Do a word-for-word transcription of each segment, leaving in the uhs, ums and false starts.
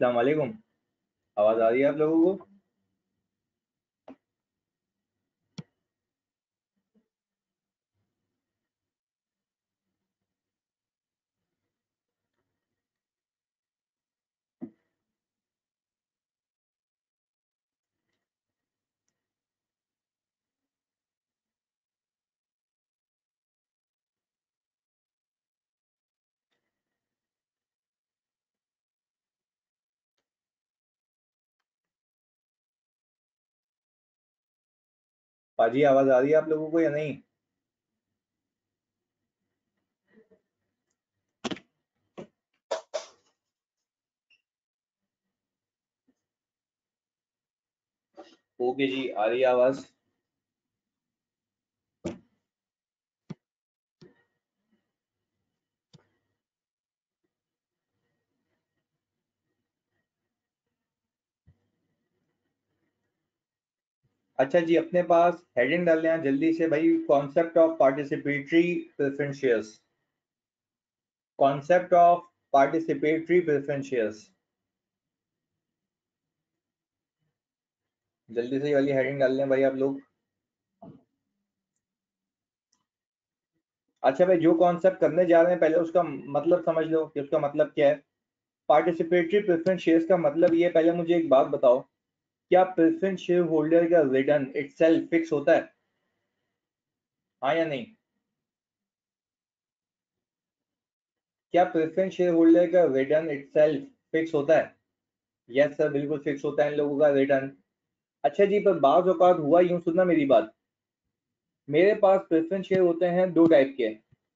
अस्सलाम वालेकुम। आवाज आ रही है आप लोगों को? पाजी आवाज आ रही है आप लोगों को या नहीं? ओके जी, आ रही है आवाज। अच्छा जी, अपने पास हेडिंग डाल लें जल्दी से भाई। Concept of participatory preference shares. Concept of participatory preference shares. जल्दी से ये वाली हेडिंग डाल लें भाई आप लोग। अच्छा भाई, जो कॉन्सेप्ट करने जा रहे हैं पहले उसका मतलब समझ लो कि उसका मतलब क्या है। पार्टिसिपेटरी प्रेफरेंस शेयर्स का मतलब ये है, पहले मुझे एक बात बताओ, क्या प्रेफरेंस शेयर होल्डर का रिटर्न इटसेल्फ फिक्स होता है? हाँ या नहीं? क्या प्रेफरेंस शेयर होल्डर का रिटर्न इटसेल्फ फिक्स होता है? यस सर, बिल्कुल फिक्स होता है इन लोगों का रिटर्न। अच्छा जी, पर बाज़ औक़ात हुआ यूं, सुनना मेरी बात। मेरे पास प्रेफरेंस शेयर होते हैं दो टाइप के।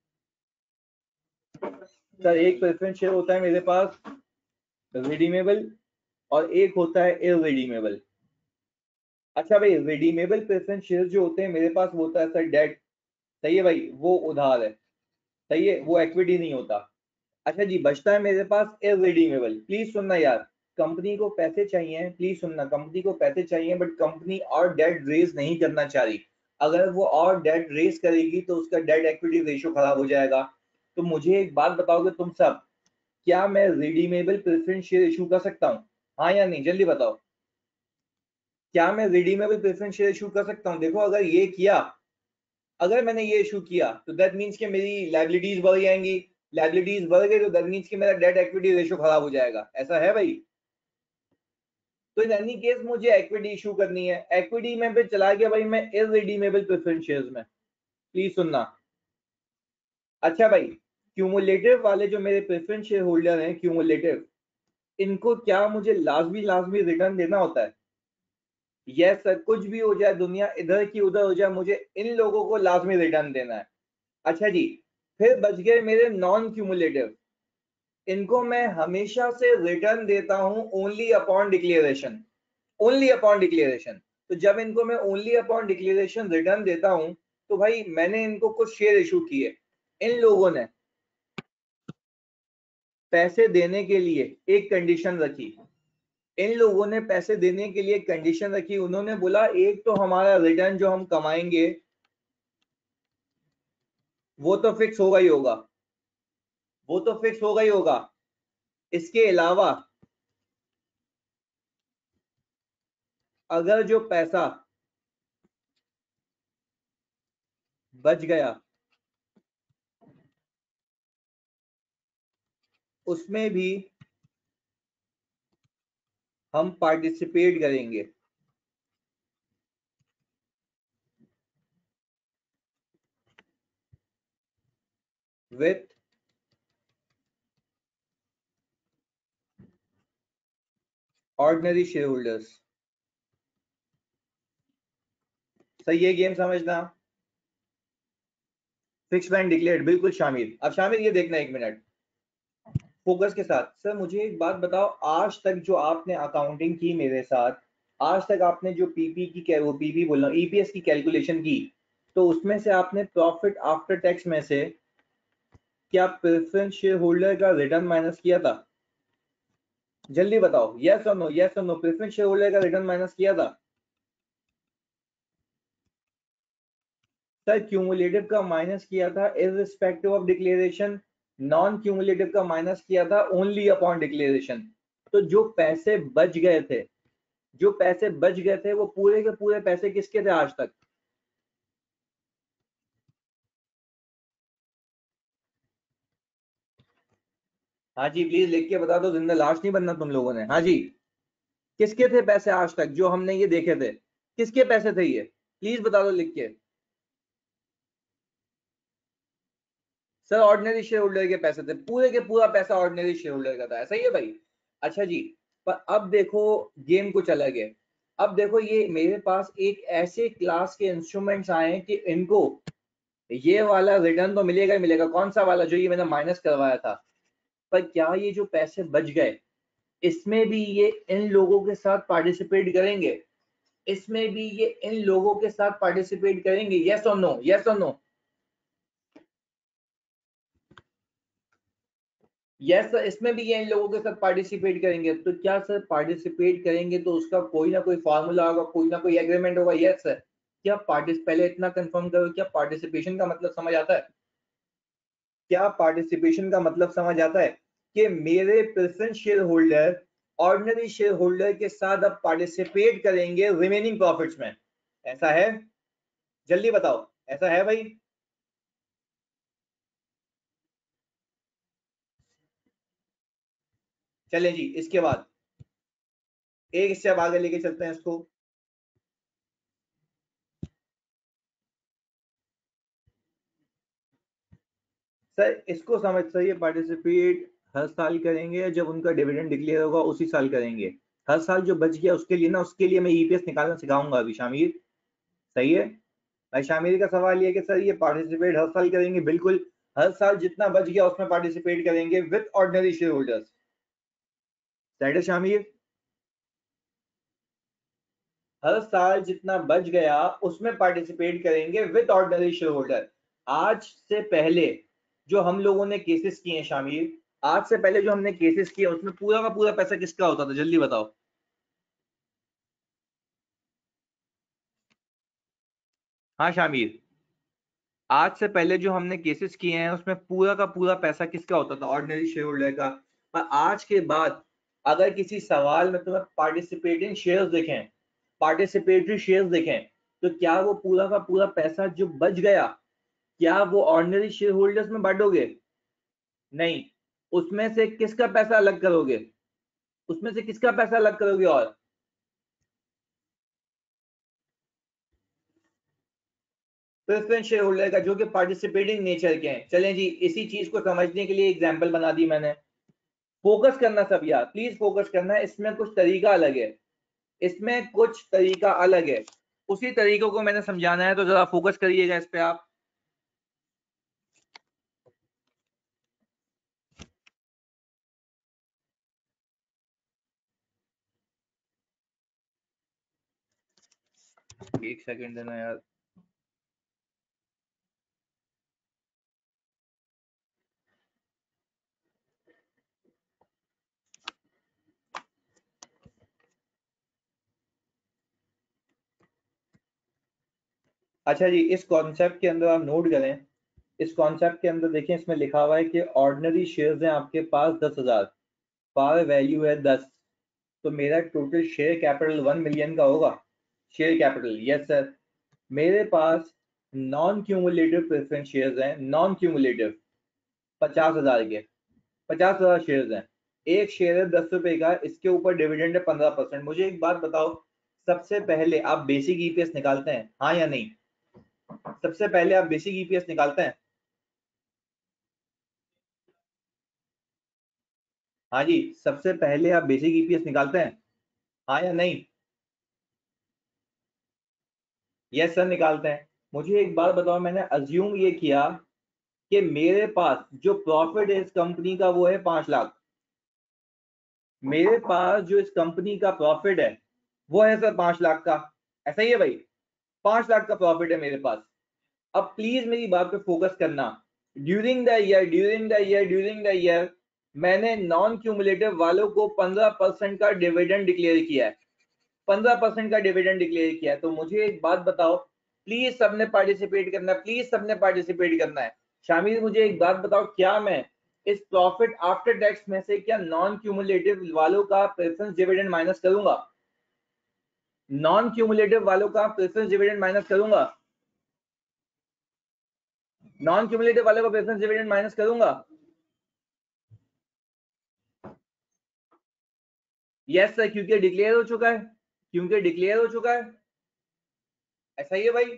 सर, एक प्रेफरेंस शेयर होता है मेरे पास रिडीमेबल, और एक होता है इररिडीमेबल। अच्छा भाई, रिडीमेबल प्रेफरेंस शेयर जो होते हैं मेरे पास, वो होता है सर डेट। सही है भाई, वो उधार है। सही है, वो इक्विटी नहीं होता। अच्छा जी, बचता है मेरे पास इररिडीमेबल। प्लीज सुनना यार, कंपनी को पैसे चाहिए, प्लीज सुनना, कंपनी को पैसे चाहिए बट कंपनी और डेट रेज नहीं करना चाह रही। अगर वो और डेट रेज करेगी तो उसका डेट एक्विटी रेशियो खराब हो जाएगा। तो मुझे एक बात बताओगे तुम सब, क्या मैं रिडीमेबल प्रेफरेंस शेयर इशू कर सकता हूँ? हाँ या नहीं, जल्दी बताओ। क्या मैं रिडीमेबल प्रेफरेंस शेयर इशू कर सकता हूँ? देखो, अगर ये किया, अगर मैंने ये इशू किया तो दैट मीन्स कि मेरी लाइबिलिटीज बढ़ जाएंगी। लाइबिलिटीज बढ़ गई तो दैट मीन्स कि मेरा डेट एक्विटी रेशियो खराब हो जाएगा। ऐसा है भाई? तो इन एनी केस मुझे इक्विटी इशू करनी है। इक्विटी में फिर चला गया भाई मैं इररिडीमेबल प्रेफरेंस शेयर्स में। प्लीज सुनना। अच्छा भाई, क्यूमुलेटिव वाले जो मेरे प्रेफरेंस शेयर होल्डर हैं, क्यूमुलेटिव, इनको क्या मुझे लाजमी लाजमी रिटर्न देना होता है? यस सर, कुछ भी हो जाए, दुनिया इधर की उधर हो जाए, मुझे इन लोगों को लाजमी रिटर्न देना है। अच्छा जी, फिर बच गए मेरे नॉन क्यूमुलेटिव। इनको मैं हमेशा से रिटर्न देता हूं only upon declaration. Only upon declaration. तो जब इनको मैं ओनली अपॉन डिक्लेरेशन रिटर्न देता हूं, तो भाई मैंने इनको कुछ शेयर इशू किए। इन लोगों ने पैसे देने के लिए एक कंडीशन रखी। इन लोगों ने पैसे देने के लिए एक कंडीशन रखी। उन्होंने बोला, एक तो हमारा रिटर्न जो हम कमाएंगे वो तो फिक्स होगा ही होगा। वो तो फिक्स होगा ही होगा। इसके अलावा अगर जो पैसा बच गया उसमें भी हम पार्टिसिपेट करेंगे। With ordinary share holders. सही है, गेम समझना। फिक्स एंड डिक्लेयर्ड, बिल्कुल शामिल। अब शामिल, ये देखना एक मिनट फोकस के साथ। सर मुझे एक बात बताओ, आज तक जो आपने अकाउंटिंग की मेरे साथ, आज तक आपने जो पीपी की क्या, वो पीपी बोल रहा हूँ, ईपीएस की कैलकुलेशन की, तो उसमें से आपने प्रॉफिट आफ्टर टैक्स में से क्या प्रेफरेंस शेयर होल्डर का रिटर्न माइनस किया था? जल्दी बताओ, यस और नो, यस और नो, प्रेफरेंस शेयर होल्डर का रिटर्न माइनस किया था? सर, क्यूमुलेटिव का माइनस किया था irrespective of declaration. Non cumulative का माइनस किया था ओनली अपॉन डिक्लेरेशन। तो जो पैसे बच गए थे, जो पैसे बच गए थे वो पूरे के पूरे पैसे किसके थे आज तक? हाँ जी प्लीज लिख के बता दो, जिंदा लाश नहीं बनना तुम लोगों ने। हाँ जी, किसके थे पैसे आज तक जो हमने ये देखे थे? किसके पैसे थे ये? प्लीज बता दो लिख के। सर ऑर्डिनरी शेयर होल्डर के पैसे थे, पूरे के पूरा पैसा ऑर्डिनरी शेयर होल्डर का था, ऐसा ही है भाई? अच्छा जी, पर अब देखो गेम कुछ अलग है। अब देखो ये मेरे पास एक ऐसे क्लास के इंस्ट्रूमेंट्स आए हैं कि इनको ये वाला रिटर्न तो मिलेगा ही मिलेगा। कौन सा वाला? जो ये मैंने माइनस करवाया था। पर क्या ये जो पैसे बच गए इसमें भी ये इन लोगों के साथ पार्टिसिपेट करेंगे? इसमें भी ये इन लोगों के साथ पार्टिसिपेट करेंगे? यस और नो, यस और नो? यस सर, इसमें भी ये इन लोगों के साथ पार्टिसिपेट करेंगे। तो क्या सर पार्टिसिपेट करेंगे तो उसका कोई ना कोई फॉर्मूला होगा, कोई ना कोई एग्रीमेंट होगा? Yes sir. क्या पार्टिस पहले इतना कंफर्म करो, क्या पार्टिसिपेशन का मतलब समझ आता है? क्या पार्टिसिपेशन का मतलब समझ आता है कि मेरे preference share holder ordinary share holder के साथ अब पार्टिसिपेट करेंगे रिमेनिंग प्रॉफिट्स में? ऐसा है? जल्दी बताओ, ऐसा है भाई? चलें जी, इसके बाद एक स्टेप आगे लेके चलते हैं इसको। सर इसको समझ सही है, पार्टिसिपेट हर साल करेंगे या जब उनका डिविडेंड डिक्लेयर होगा उसी साल करेंगे? हर साल जो बच गया उसके लिए ना, उसके लिए मैं ईपीएस निकालना सिखाऊंगा अभी शामिर। सही है भाई? शामिर का सवाल ये है कि सर ये पार्टिसिपेट हर साल करेंगे? बिल्कुल, हर साल जितना बच गया उसमें पार्टिसिपेट करेंगे with ordinary share holders. That is शामिर, हर साल जितना बच गया उसमें पार्टिसिपेट करेंगे विद ऑर्डिनरी शेयर होल्डर। आज से पहले जो हम लोगों ने केसेस किए हैं शामिर, आज से पहले जो हमने केसेस किए उसमें पूरा का पूरा पैसा किसका होता था? जल्दी बताओ। हाँ शामिर, आज से पहले जो हमने केसेस किए हैं उसमें पूरा का पूरा पैसा किसका होता था? ऑर्डिनरी शेयर होल्डर का। पर आज के बाद अगर किसी सवाल में तुम्हें पार्टिसिपेटिंग शेयर्स दिखें, पार्टिसिपेटरी शेयर्स दिखें, तो क्या वो पूरा का पूरा पैसा जो बच गया क्या वो ऑर्डिनरी शेयर होल्डर्स में बांटोगे? नहीं, उसमें से किसका पैसा अलग करोगे? उसमें से किसका पैसा अलग करोगे? और प्रेफरेंस शेयर होल्डर का, जो कि पार्टिसिपेटिंग नेचर के हैं। चलें जी, इसी चीज को समझने के लिए एग्जांपल बना दी मैंने। फोकस करना सब यार, प्लीज फोकस करना है। इसमें कुछ तरीका अलग है, इसमें कुछ तरीका अलग है, उसी तरीकों को मैंने समझाना है, तो जरा फोकस करिएगा इस पे आप। एक सेकंड देना यार। अच्छा जी, इस कॉन्सेप्ट के अंदर आप नोट करें, इस कॉन्सेप्ट के अंदर देखें, इसमें लिखा हुआ है कि ऑर्डिनरी शेयर्स हैं आपके पास दस हजार, पार वैल्यू है दस, तो मेरा total share capital one million का होगा। Share capital, yes sir. मेरे पास नॉन क्यूमुलेटिव प्रेफरेंस शेयर्स हैं, नॉन क्यूमुलेटिव, पचास हजार के, पचास हजार शेयर्स हैं। एक शेयर है दस रुपए का, इसके ऊपर डिविडेंड है पंद्रह परसेंट। मुझे एक बात बताओ, सबसे पहले आप बेसिक ईपीएस निकालते हैं, हाँ या नहीं? सबसे पहले आप बेसिक ईपीएस निकालते हैं? हाँ जी, सबसे पहले आप बेसिक ईपीएस निकालते हैं, हाँ या नहीं? यस सर, निकालते हैं। मुझे एक बात बताओ, मैंने अज्यूम ये किया कि मेरे पास जो प्रॉफिट है इस कंपनी का वो है पांच लाख। मेरे पास जो इस कंपनी का प्रॉफिट है वो है सर पांच लाख का, ऐसा ही है भाई? पांच लाख का प्रॉफिट है मेरे पास। अब प्लीज मेरी बात पे फोकस करना। During the year during the year during the year मैंने नॉन क्यूमुलेटिव वालों को पंद्रह परसेंट का डिविडेंड डिक्लेयर किया है, पंद्रह परसेंट का डिविडेंड डिक्लेयर किया है। तो मुझे एक बात बताओ, प्लीज सबने पार्टिसिपेट करना है, प्लीज सबने पार्टिसिपेट करना है। शामिर मुझे एक बात बताओ, क्या मैं इस प्रॉफिट आफ्टर टैक्स में से क्या नॉन क्यूमुलेटिव वालों का प्रेफरेंस डिविडेंड माइनस करूंगा? नॉन क्यूमुलेटिव वालों का प्रेफरेंस डिविडेंड माइनस करूंगा? नॉन क्यूमुलेटिव वालों का प्रेफरेंस डिविडेंड माइनस करूंगा? यस सर, क्योंकि डिक्लेयर हो चुका है, क्योंकि डिक्लेयर हो चुका है। ऐसा ही है भाई।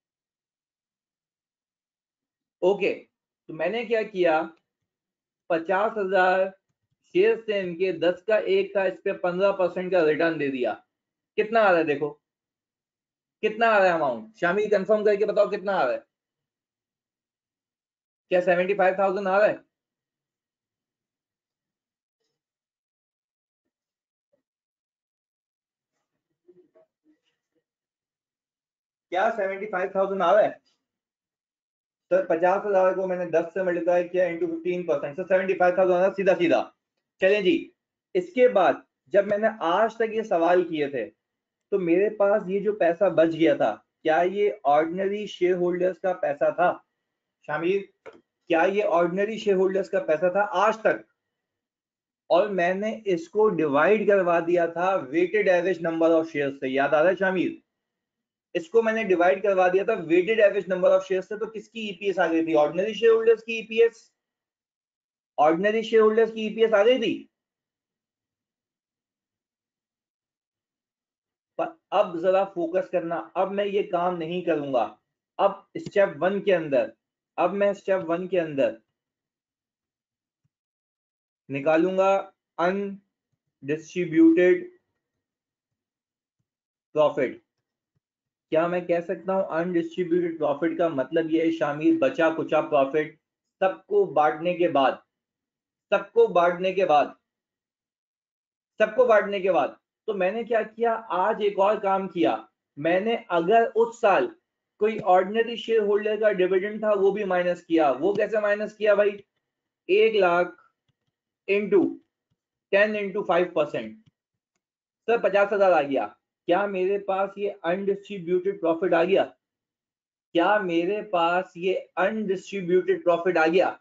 ओके, तो मैंने क्या किया, पचास हजार शेयर से इनके दस का एक का इस पे पंद्रह परसेंट का रिटर्न दे दिया। कितना आ रहा है देखो, कितना आ रहा है अमाउंट? शामिल कंफर्म करके बताओ कितना आ रहा है। क्या सेवेंटी फाइव थाउजेंड आ रहा है? क्या सेवेंटी फाइव थाउजेंड आ रहा है? सर पचास हजार को मैंने दस से मल्टीप्लाई किया into fifteen percent, sir seventy five thousand सीधा सीधा। चलें जी, इसके बाद जब मैंने आज तक ये सवाल किए थे तो मेरे पास ये जो पैसा बच गया था, क्या ये ऑर्डिनरी शेयर होल्डर्स का पैसा था? शामिर, क्या ये ऑर्डिनरी शेयर होल्डर्स का पैसा था आज तक? और मैंने इसको डिवाइड करवा दिया था weighted average number of share से, याद आ रहा है शामिर? इसको मैंने डिवाइड करवा दिया था weighted average number of share से, तो किसकी ईपीएस आ गई थी? ऑर्डिनरी शेयर होल्डर्स की ईपीएस। ऑर्डिनरी शेयर होल्डर्स की ईपीएस आ गई थी। पर अब जरा फोकस करना, अब मैं ये काम नहीं करूंगा। अब स्टेप वन के अंदर, अब मैं स्टेप वन के अंदर निकालूंगा अनडिस्ट्रीब्यूटेड प्रॉफिट। क्या मैं कह सकता हूं अनडिस्ट्रीब्यूटेड प्रॉफिट का मतलब यह है शामिल बचा कुचा प्रॉफिट सबको बांटने के बाद, सबको बांटने के बाद, सबको बांटने के बाद। तो मैंने क्या किया, आज एक और काम किया। मैंने अगर उस साल कोई ऑर्डिनरी शेयर होल्डर का डिविडेंड था वो भी माइनस किया। वो कैसे माइनस किया भाई? एक lakh into ten into five percent, sir पचास हजार आ गया। क्या मेरे पास ये अनडिस्ट्रीब्यूटेड प्रॉफिट आ गया? क्या मेरे पास ये अनडिस्ट्रीब्यूटेड प्रॉफिट आ गया?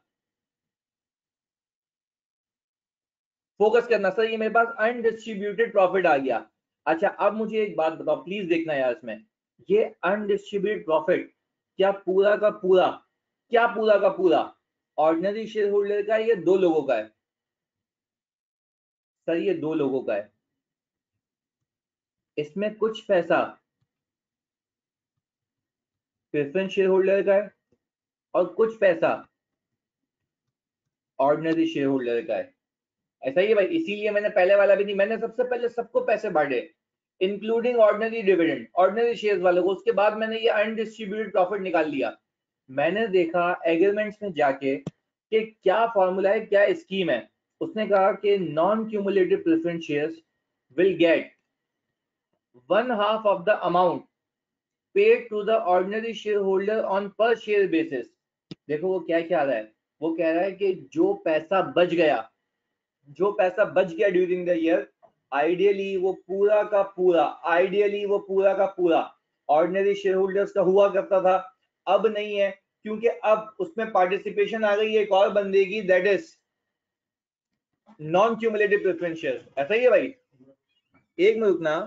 फोकस करना सर, ये मेरे पास अनडिस्ट्रीब्यूटेड प्रॉफिट आ गया। अच्छा अब मुझे एक बात बताओ, प्लीज देखना यार इसमें, ये अनडिस्ट्रीब्यूटेड प्रॉफिट क्या पूरा का पूरा, क्या पूरा का पूरा ऑर्डिनरी शेयर होल्डर का है, ये दो लोगों का है? सर ये दो लोगों का है। इसमें कुछ पैसा प्रेफरेंस शेयर होल्डर का है और कुछ पैसा ऑर्डिनरी शेयर होल्डर का है। ऐसा ही है भाई, इसीलिए मैंने पहले वाला भी नहीं, मैंने सबसे पहले सबको पैसे बांटे including ordinary dividend, ordinary shares वालों को। उसके बाद मैंने ये अनडिस्ट्रीब्यूटेड प्रॉफिट निकाल लिया। मैंने देखा एग्रीमेंट्स में जाके कि क्या फॉर्मूला है, क्या स्कीम है। उसने कहा कि non cumulative preference shares will get one half of the amount paid to the ordinary share holder on per share basis. देखो वो क्या क्या रहा है, वो कह रहा है कि जो पैसा बच गया, जो पैसा बच गया ड्यूरिंग द ईयर, आइडियली वो पूरा का पूरा, आइडियली वो पूरा का पूरा ऑर्डिनरी शेयर होल्डर्स का हुआ करता था। अब नहीं है, क्योंकि अब उसमें पार्टिसिपेशन आ गई है एक और बंदे की, that is non cumulative preference share. ऐसा ही है भाई, एक मिनट रुकना।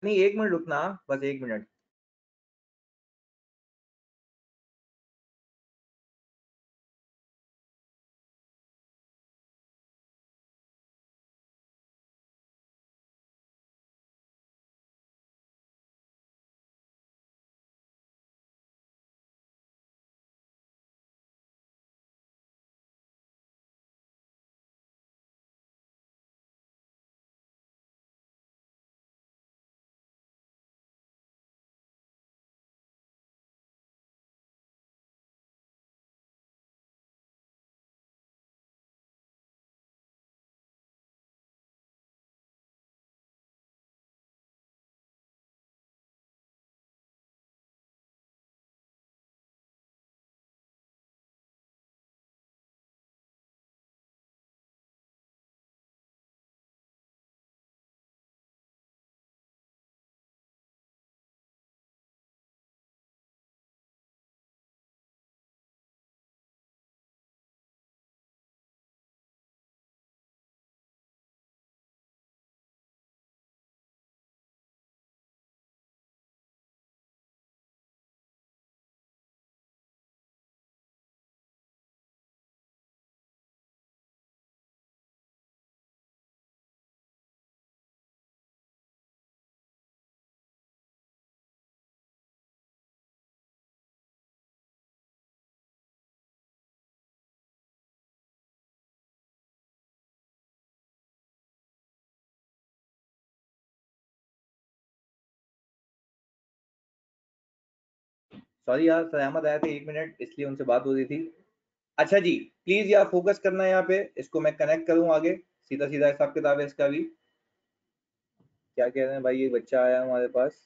नहीं एक मिनट रुकना, बस एक मिनट। सॉरी यार, सयामत आया था एक मिनट, इसलिए उनसे बात हो रही थी। अच्छा जी, प्लीज यार फोकस करना है यहाँ पे, इसको मैं कनेक्ट करूँ आगे, सीधा सीधा हिसाब किताब है इसका भी। क्या कह रहे हैं भाई, ये बच्चा आया हमारे पास।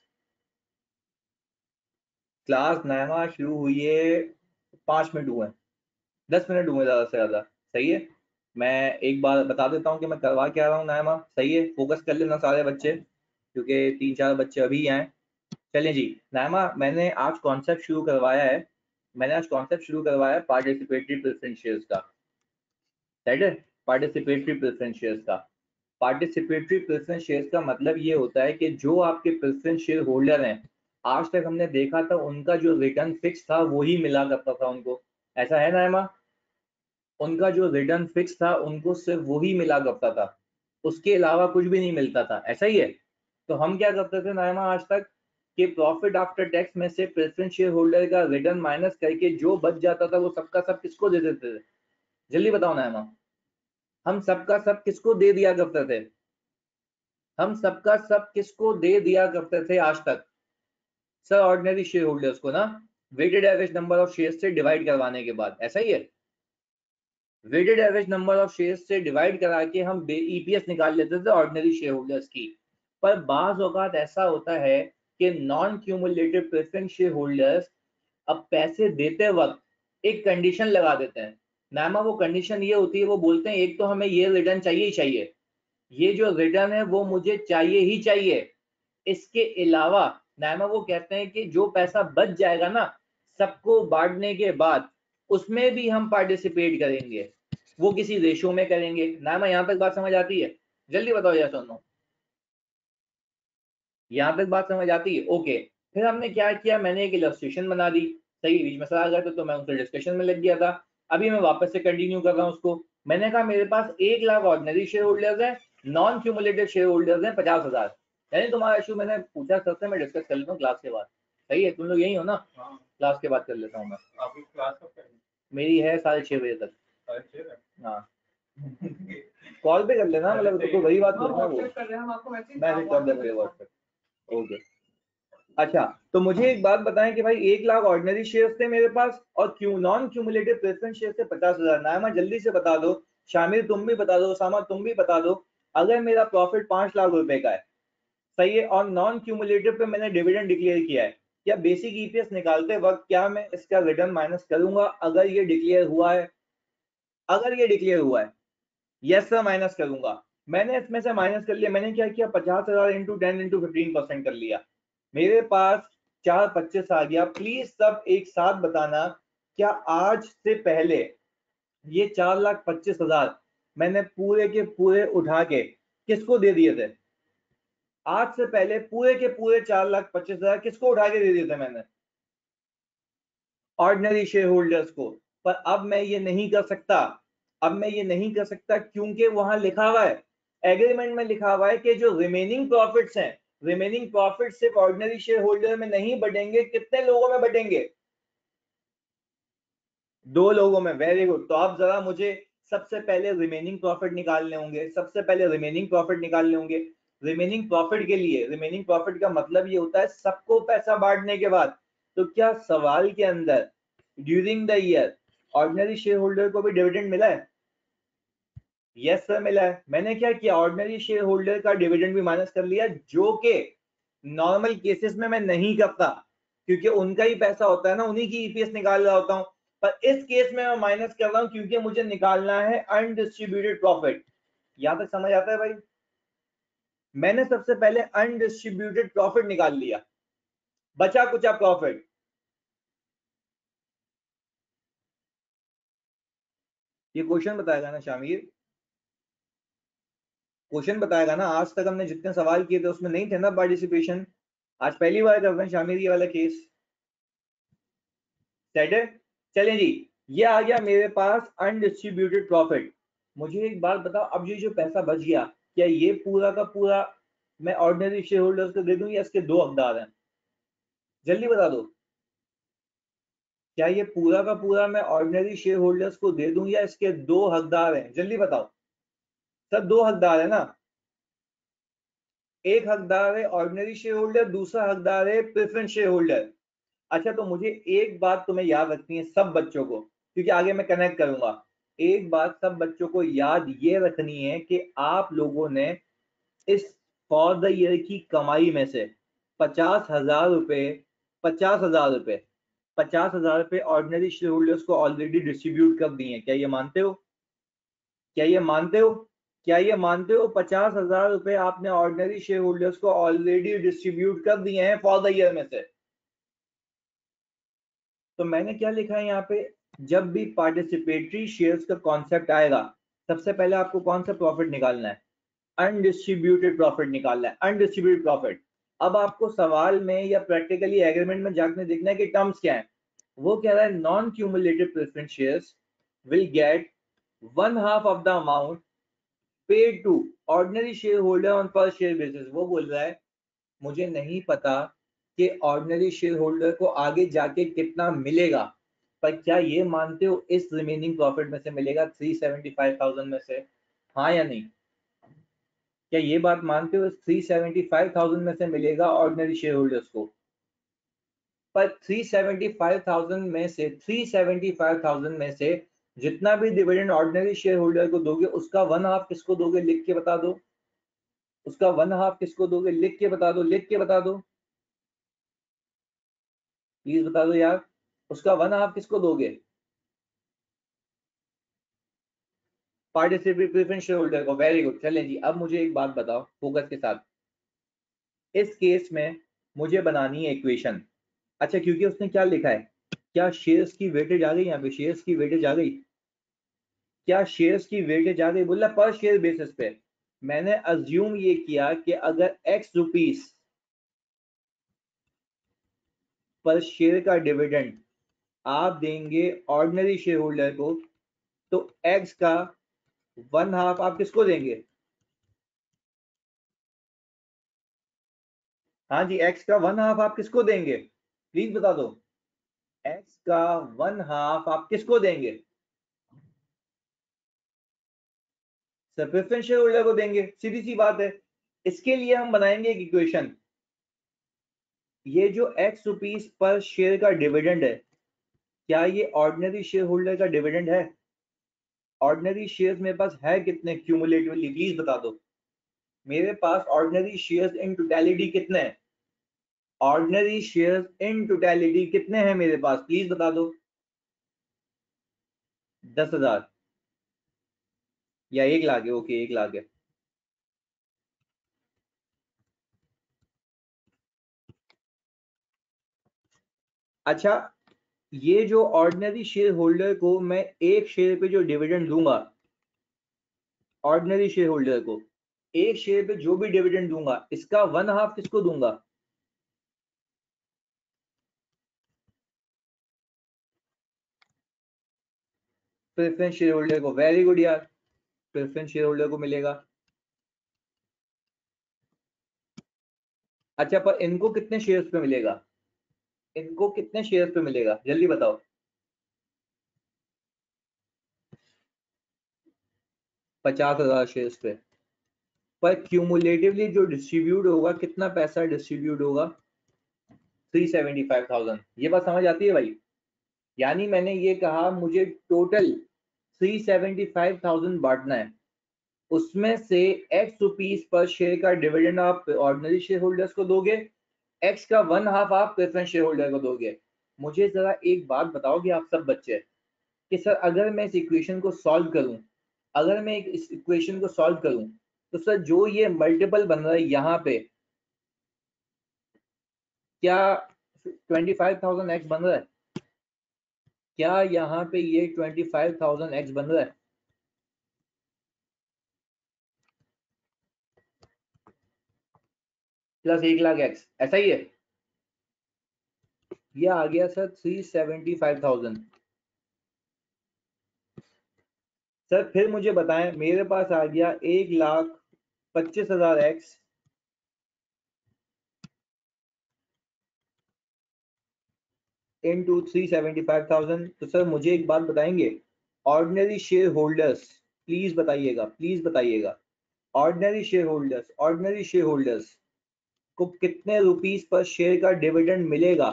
क्लास नया शुरू हुई है, पाँच मिनट हुए, दस मिनट हुए ज़्यादा से ज़्यादा। सही है, मैं एक बार बता देता हूँ कि मैं करवा क्या रहा हूँ नायमा। सही है, फोकस कर लेना सारे बच्चे, क्योंकि तीन चार बच्चे अभी आए। चलिए जी नायमा, मैंने आज कॉन्सेप्ट शुरू करवाया है, मैंने आज कॉन्सेप्ट शुरू करवाया है पार्टिसिपेटरी प्रेफरेंस शेयर्स का। राइट है, पार्टिसिपेटरी प्रेफरेंस शेयर्स का। पार्टिसिपेटरी प्रेफरेंस शेयर्स का मतलब ये होता है कि जो आपके प्रेफरेंस शेयर होल्डर हैं, आज तक हमने देखा था उनका जो रिटर्न फिक्स था वही मिला करता था उनको। ऐसा है नायमा, उनका जो रिटर्न फिक्स था उनको सिर्फ वही मिला करता था, उसके अलावा कुछ भी नहीं मिलता था। ऐसा ही है। तो हम क्या करते थे नायमा आज तक कि प्रॉफिट आफ्टर टैक्स में से प्रेफरेंस शेयर होल्डर का रिटर्न माइनस करके जो बच जाता था वो सबका सब किसको दे देते थे? जल्दी बताओ नायमा, हम सबका सब किसको दे दिया करते थे? हम सबका सब किसको दे दिया करते थे आज तक? सर ऑर्डिनरी शेयर होल्डर्स को ना, weighted average number of shares से डिवाइड करवाने के बाद। ऐसा ही है, weighted average number of shares से डिवाइड करा के हम ईपीएस निकाल लेते थे ऑर्डिनरी शेयर होल्डर्स की। पर बाज औकात ऐसा होता है कि non cumulative preference share holders अब पैसे देते वक्त एक कंडीशन लगा देते हैं। नामा वो कंडीशन ये होती है, वो बोलते हैं एक तो हमें ये रिटर्न चाहिए ही चाहिए, ये जो रिटर्न है वो मुझे चाहिए ही चाहिए। इसके अलावा नामा वो कहते हैं कि जो पैसा बच जाएगा ना सबको बांटने के बाद, उसमें भी हम पार्टिसिपेट करेंगे, वो किसी रेशो में करेंगे। नामा यहाँ तक बात समझ आती है? जल्दी बताओ या सुनो, यहाँ तक बात समझ आती है? ओके। फिर हमने क्या किया, मैंने एक इलस्ट्रेशन बना दी। सही, बीच में सर आ गया था तो मैं उनसे डिस्कशन में लग गया था। अभी मैं वापस से कंटिन्यू कर रहा हूँ उसको। मैंने कहा मेरे पास एक लाख ऑर्डिनरी शेयर होल्डर्स है, नॉन क्यूमुलेटिव शेयर होल्डर्स हैं पचास हजार। यानी तुम्हारा इशू मैंने पूछा सर से, मैं डिस्कस कर लेता हूँ क्लास के बाद। सही है, तुम लोग यही हो ना? हाँ। क्लास के बाद कर लेता हूँ मैं। आपकी क्लास कब करनी? मेरी है साढ़े छः बजे तक। साढ़े छः? हाँ। कॉल पे कर लेना, मतलब तो वही बात करना वो, मैसेज कर देंगे व्हाट्सएप। ओके। अच्छा, तो मुझे एक बात बताएं कि भाई एक लाख ऑर्डिनरी शेयर्स थे मेरे पास और क्यों नॉन क्यूमुलेटिव प्रेफरेंस शेयर्स थे पचास हजार। नायमा जल्दी से बता दो, शामिर तुम भी बता दो, सामा तुम भी बता दो। अगर मेरा प्रॉफिट पांच लाख रुपए का है, सही है, और नॉन क्यूमुलेटिव पे मैंने डिविडेंड डिक्लेयर किया है, क्या बेसिक ईपीएस निकालते वक्त क्या मैं इसका रिटर्न माइनस करूंगा? अगर ये डिक्लेयर हुआ है, अगर ये डिक्लेयर हुआ है, यस सर माइनस करूंगा। मैंने इसमें से माइनस कर लिया, मैंने क्या किया, पचास हजार into ten into fifteen percent कर लिया, मेरे पास चार पच्चीस आ गया। प्लीज सब एक साथ बताना, क्या आज से पहले ये चार लाख पच्चीस हजार मैंने पूरे के पूरे उठा के किसको दे दिए थे? आज से पहले पूरे के पूरे चार लाख पच्चीस हजार किसको उठा के दे दिए थे मैंने? ऑर्डिनरी शेयर होल्डर्स को। पर अब मैं ये नहीं कर सकता, अब मैं ये नहीं कर सकता क्योंकि वहां लिखा हुआ है, एग्रीमेंट में लिखा हुआ है कि जो रिमेनिंग प्रॉफिट्स हैं, रिमेनिंग प्रॉफिट सिर्फ ऑर्डिनरी शेयर होल्डर में नहीं बढ़ेंगे, कितने लोगों में बढ़ेंगे? दो लोगों में। Very good. तो आप जरा मुझे सबसे पहले रिमेनिंग प्रॉफिट निकालने होंगे, सबसे पहले रिमेनिंग प्रॉफिट निकालने होंगे। रिमेनिंग प्रॉफिट के लिए, रिमेनिंग प्रॉफिट का मतलब ये होता है सबको पैसा बांटने के बाद। तो क्या सवाल के अंदर during the year ordinary share holder को भी डिविडेंड मिला है? यस सर मिला है। मैंने क्या किया, ऑर्डिनरी शेयर होल्डर का डिविडेंड भी माइनस कर लिया, जो कि नॉर्मल केसेस में मैं नहीं करता क्योंकि उनका ही पैसा होता है ना, उन्हीं की ईपीएस निकाल रहा होता हूं। पर इस केस में मैं माइनस कर रहा हूं क्योंकि मुझे निकालना है अनडिस्ट्रीब्यूटेड प्रॉफिट। यहां तक समझ आता है भाई? मैंने सबसे पहले अनडिस्ट्रीब्यूटेड प्रॉफिट निकाल लिया, बचा कुचा प्रॉफिट। ये क्वेश्चन बताएगा ना शामिर, क्वेश्चन बताएगा ना। आज तक हमने जितने सवाल किए थे उसमें नहीं थे ना पार्टिसिपेशन, आज पहली बार कर रहे हैं शामिर ये वाला केस। सेट है। चलें जी, ये आ गया मेरे पास अनडिस्ट्रीब्यूटेड प्रॉफिट। मुझे एक बात बताओ, अब ये जो पैसा बच गया, क्या ये पूरा का पूरा मैं ऑर्डिनरी शेयर होल्डर्स को दे दूं या इसके दो हकदार हैं? जल्दी बता दो, क्या ये पूरा का पूरा मैं ऑर्डिनरी शेयर होल्डर्स को दे दूं या इसके दो हकदार हैं? जल्दी बताओ। सब दो हकदार है ना? एक हकदार है ऑर्डिनरी शेयर होल्डर, दूसरा हकदार है प्रेफरेंस शेयर होल्डर। अच्छा, तो मुझे एक बात तुम्हें याद रखनी है सब बच्चों को, क्योंकि आगे मैं कनेक्ट करूंगा। एक बात सब बच्चों को याद ये रखनी है कि आप लोगों ने इस फॉर द ईयर की कमाई में से पचास हजार रुपए पचास हजार रुपए पचास हजार रुपए ऑर्डिनरी शेयर होल्डर्स को ऑलरेडी डिस्ट्रीब्यूट कर दिए हैं। क्या ये मानते हो? क्या ये मानते हो? क्या ये मानते हो पचास हजार रुपए आपने ऑर्डिनरी शेयर होल्डर्स को ऑलरेडी डिस्ट्रीब्यूट कर दिए हैं फॉर द ईयर में से? तो मैंने क्या लिखा है यहाँ पे, जब भी पार्टिसिपेटरी शेयर्स का कॉन्सेप्ट आएगा, सबसे पहले आपको कौन सा प्रॉफिट निकालना है? अनडिस्ट्रीब्यूटेड प्रॉफिट निकालना है, अनडिस्ट्रीब्यूटेड प्रॉफिट। अब आपको सवाल में या प्रैक्टिकली एग्रीमेंट में जाकर देखना है कि टर्म्स क्या है। वो कह रहा है non cumulative preference shares will get one half of the amount paid to ordinary share holder on per share basis. वो बोल रहा है मुझे नहीं पता कि ऑर्डिनरी शेयर होल्डर को आगे जाके कितना मिलेगा, पर क्या ये मानते हो इस रिमेनिंग प्रॉफिट में से मिलेगा थ्री सेवेंटी फाइव थाउजेंड में से? हाँ या नहीं? क्या ये बात मानते हो इस थ्री सेवेंटी फाइव थाउजेंड में से मिलेगा ऑर्डिनरी शेयर होल्डर्स को? पर थ्री सेवेंटी फाइव थाउजेंड में से थ्री सेवेंटी फाइव थाउजेंड में से जितना भी डिविडेंड ऑर्डिनरी शेयर होल्डर को दोगे उसका वन हाफ किसको दोगे? लिख के बता दो। उसका वन हाफ किसको दोगे? लिख के बता दो, लिख के बता दो, प्लीज बता दो यार। उसका वन हाफ किसको दोगे? पार्टिसिपेट प्रेफरेंस शेयर होल्डर को। Very good. चलें जी, अब मुझे एक बात बताओ फोकस के साथ। इस केस में मुझे बनानी है इक्वेशन। अच्छा, क्योंकि उसने क्या लिखा है, क्या शेयर्स की वेटेज आ गई? यहाँ पे शेयर्स की वेटेज आ गई। क्या शेयर्स की वेटेज आ गई? बोला पर शेयर बेसिस पे। मैंने अज्यूम ये किया कि अगर एक्स रुपीस पर शेयर का डिविडेंड आप देंगे ऑर्डिनरी शेयर होल्डर को, तो एक्स का वन हाफ आप किसको देंगे? हाँ जी, एक्स का वन हाफ आप किसको देंगे? प्लीज बता दो। एक्स का वन हाफ आप किसको देंगे? सर प्रेफरेंस शेयर होल्डर को देंगे, सीधी सी बात है। इसके लिए हम बनाएंगे एक इक्वेशन। ये जो एक्स रुपीस पर शेयर का डिविडेंड है, क्या ये ऑर्डिनरी शेयर होल्डर का डिविडेंड है? ऑर्डिनरी शेयर्स मेरे पास है कितने क्यूमुलेटिवली? प्लीज बता दो। मेरे पास ऑर्डिनरी शेयर्स इन टोटलिटी कितने हैं? ऑर्डिनरी शेयर्स इन टोटलिटी कितने हैं मेरे पास? प्लीज बता दो। दस हजार या एक लाख है? ओके, एक लाख है। अच्छा, ये जो ऑर्डिनरी शेयर होल्डर को मैं एक शेयर पे जो डिविडेंड दूंगा ऑर्डिनरी शेयर होल्डर को, एक शेयर पे जो भी डिविडेंड दूंगा इसका वन हाफ किसको दूंगा? प्रेफरेंस शेयर होल्डर को। वेरी गुड यार, प्रेफरेंस शेयर होल्डर को मिलेगा। अच्छा, पर इनको कितने शेयर्स पे मिलेगा? इनको कितने शेयर्स पे मिलेगा जल्दी बताओ। पचास हजार शेयर्स पे। पर क्यूमुलेटिवली जो डिस्ट्रीब्यूट होगा कितना पैसा डिस्ट्रीब्यूट होगा? Three seventy five thousand. ये बात समझ आती है भाई? यानी मैंने ये कहा मुझे total three seventy five thousand बांटना है, उसमें से एक्स रुपीस पर शेयर का डिविडेंड आप ऑर्डिनरी शेयर होल्डर्स को दोगे, एक्स का वन हाफ आप प्रेफरेंस शेयर होल्डर को दोगे। मुझे जरा एक बात बताओगे आप सब बच्चे कि सर अगर मैं इस इक्वेशन को सॉल्व करूं, अगर मैं इस इक्वेशन को सॉल्व करूं तो सर जो ये मल्टीपल बन रहा है यहाँ पे, क्या ट्वेंटी फाइव थाउजेंड एक्स बन रहा है? क्या यहाँ पे ये ट्वेंटी फाइव थाउजेंड एक्स बन रहा है? प्लस एक लाख एक्स, ऐसा ही है? ये आ गया sir three seventy five thousand. Sir फिर मुझे बताएं, मेरे पास आ गया एक लाख पच्चीस हजार X into three seventy five thousand. तो सर मुझे एक बात बताएंगे, ऑर्डिनरी शेयर होल्डर्स, प्लीज बताइएगा, प्लीज बताइएगा, ordinary share holders, ordinary share holders को कितने रुपीस पर शेयर का डिविडेंड मिलेगा?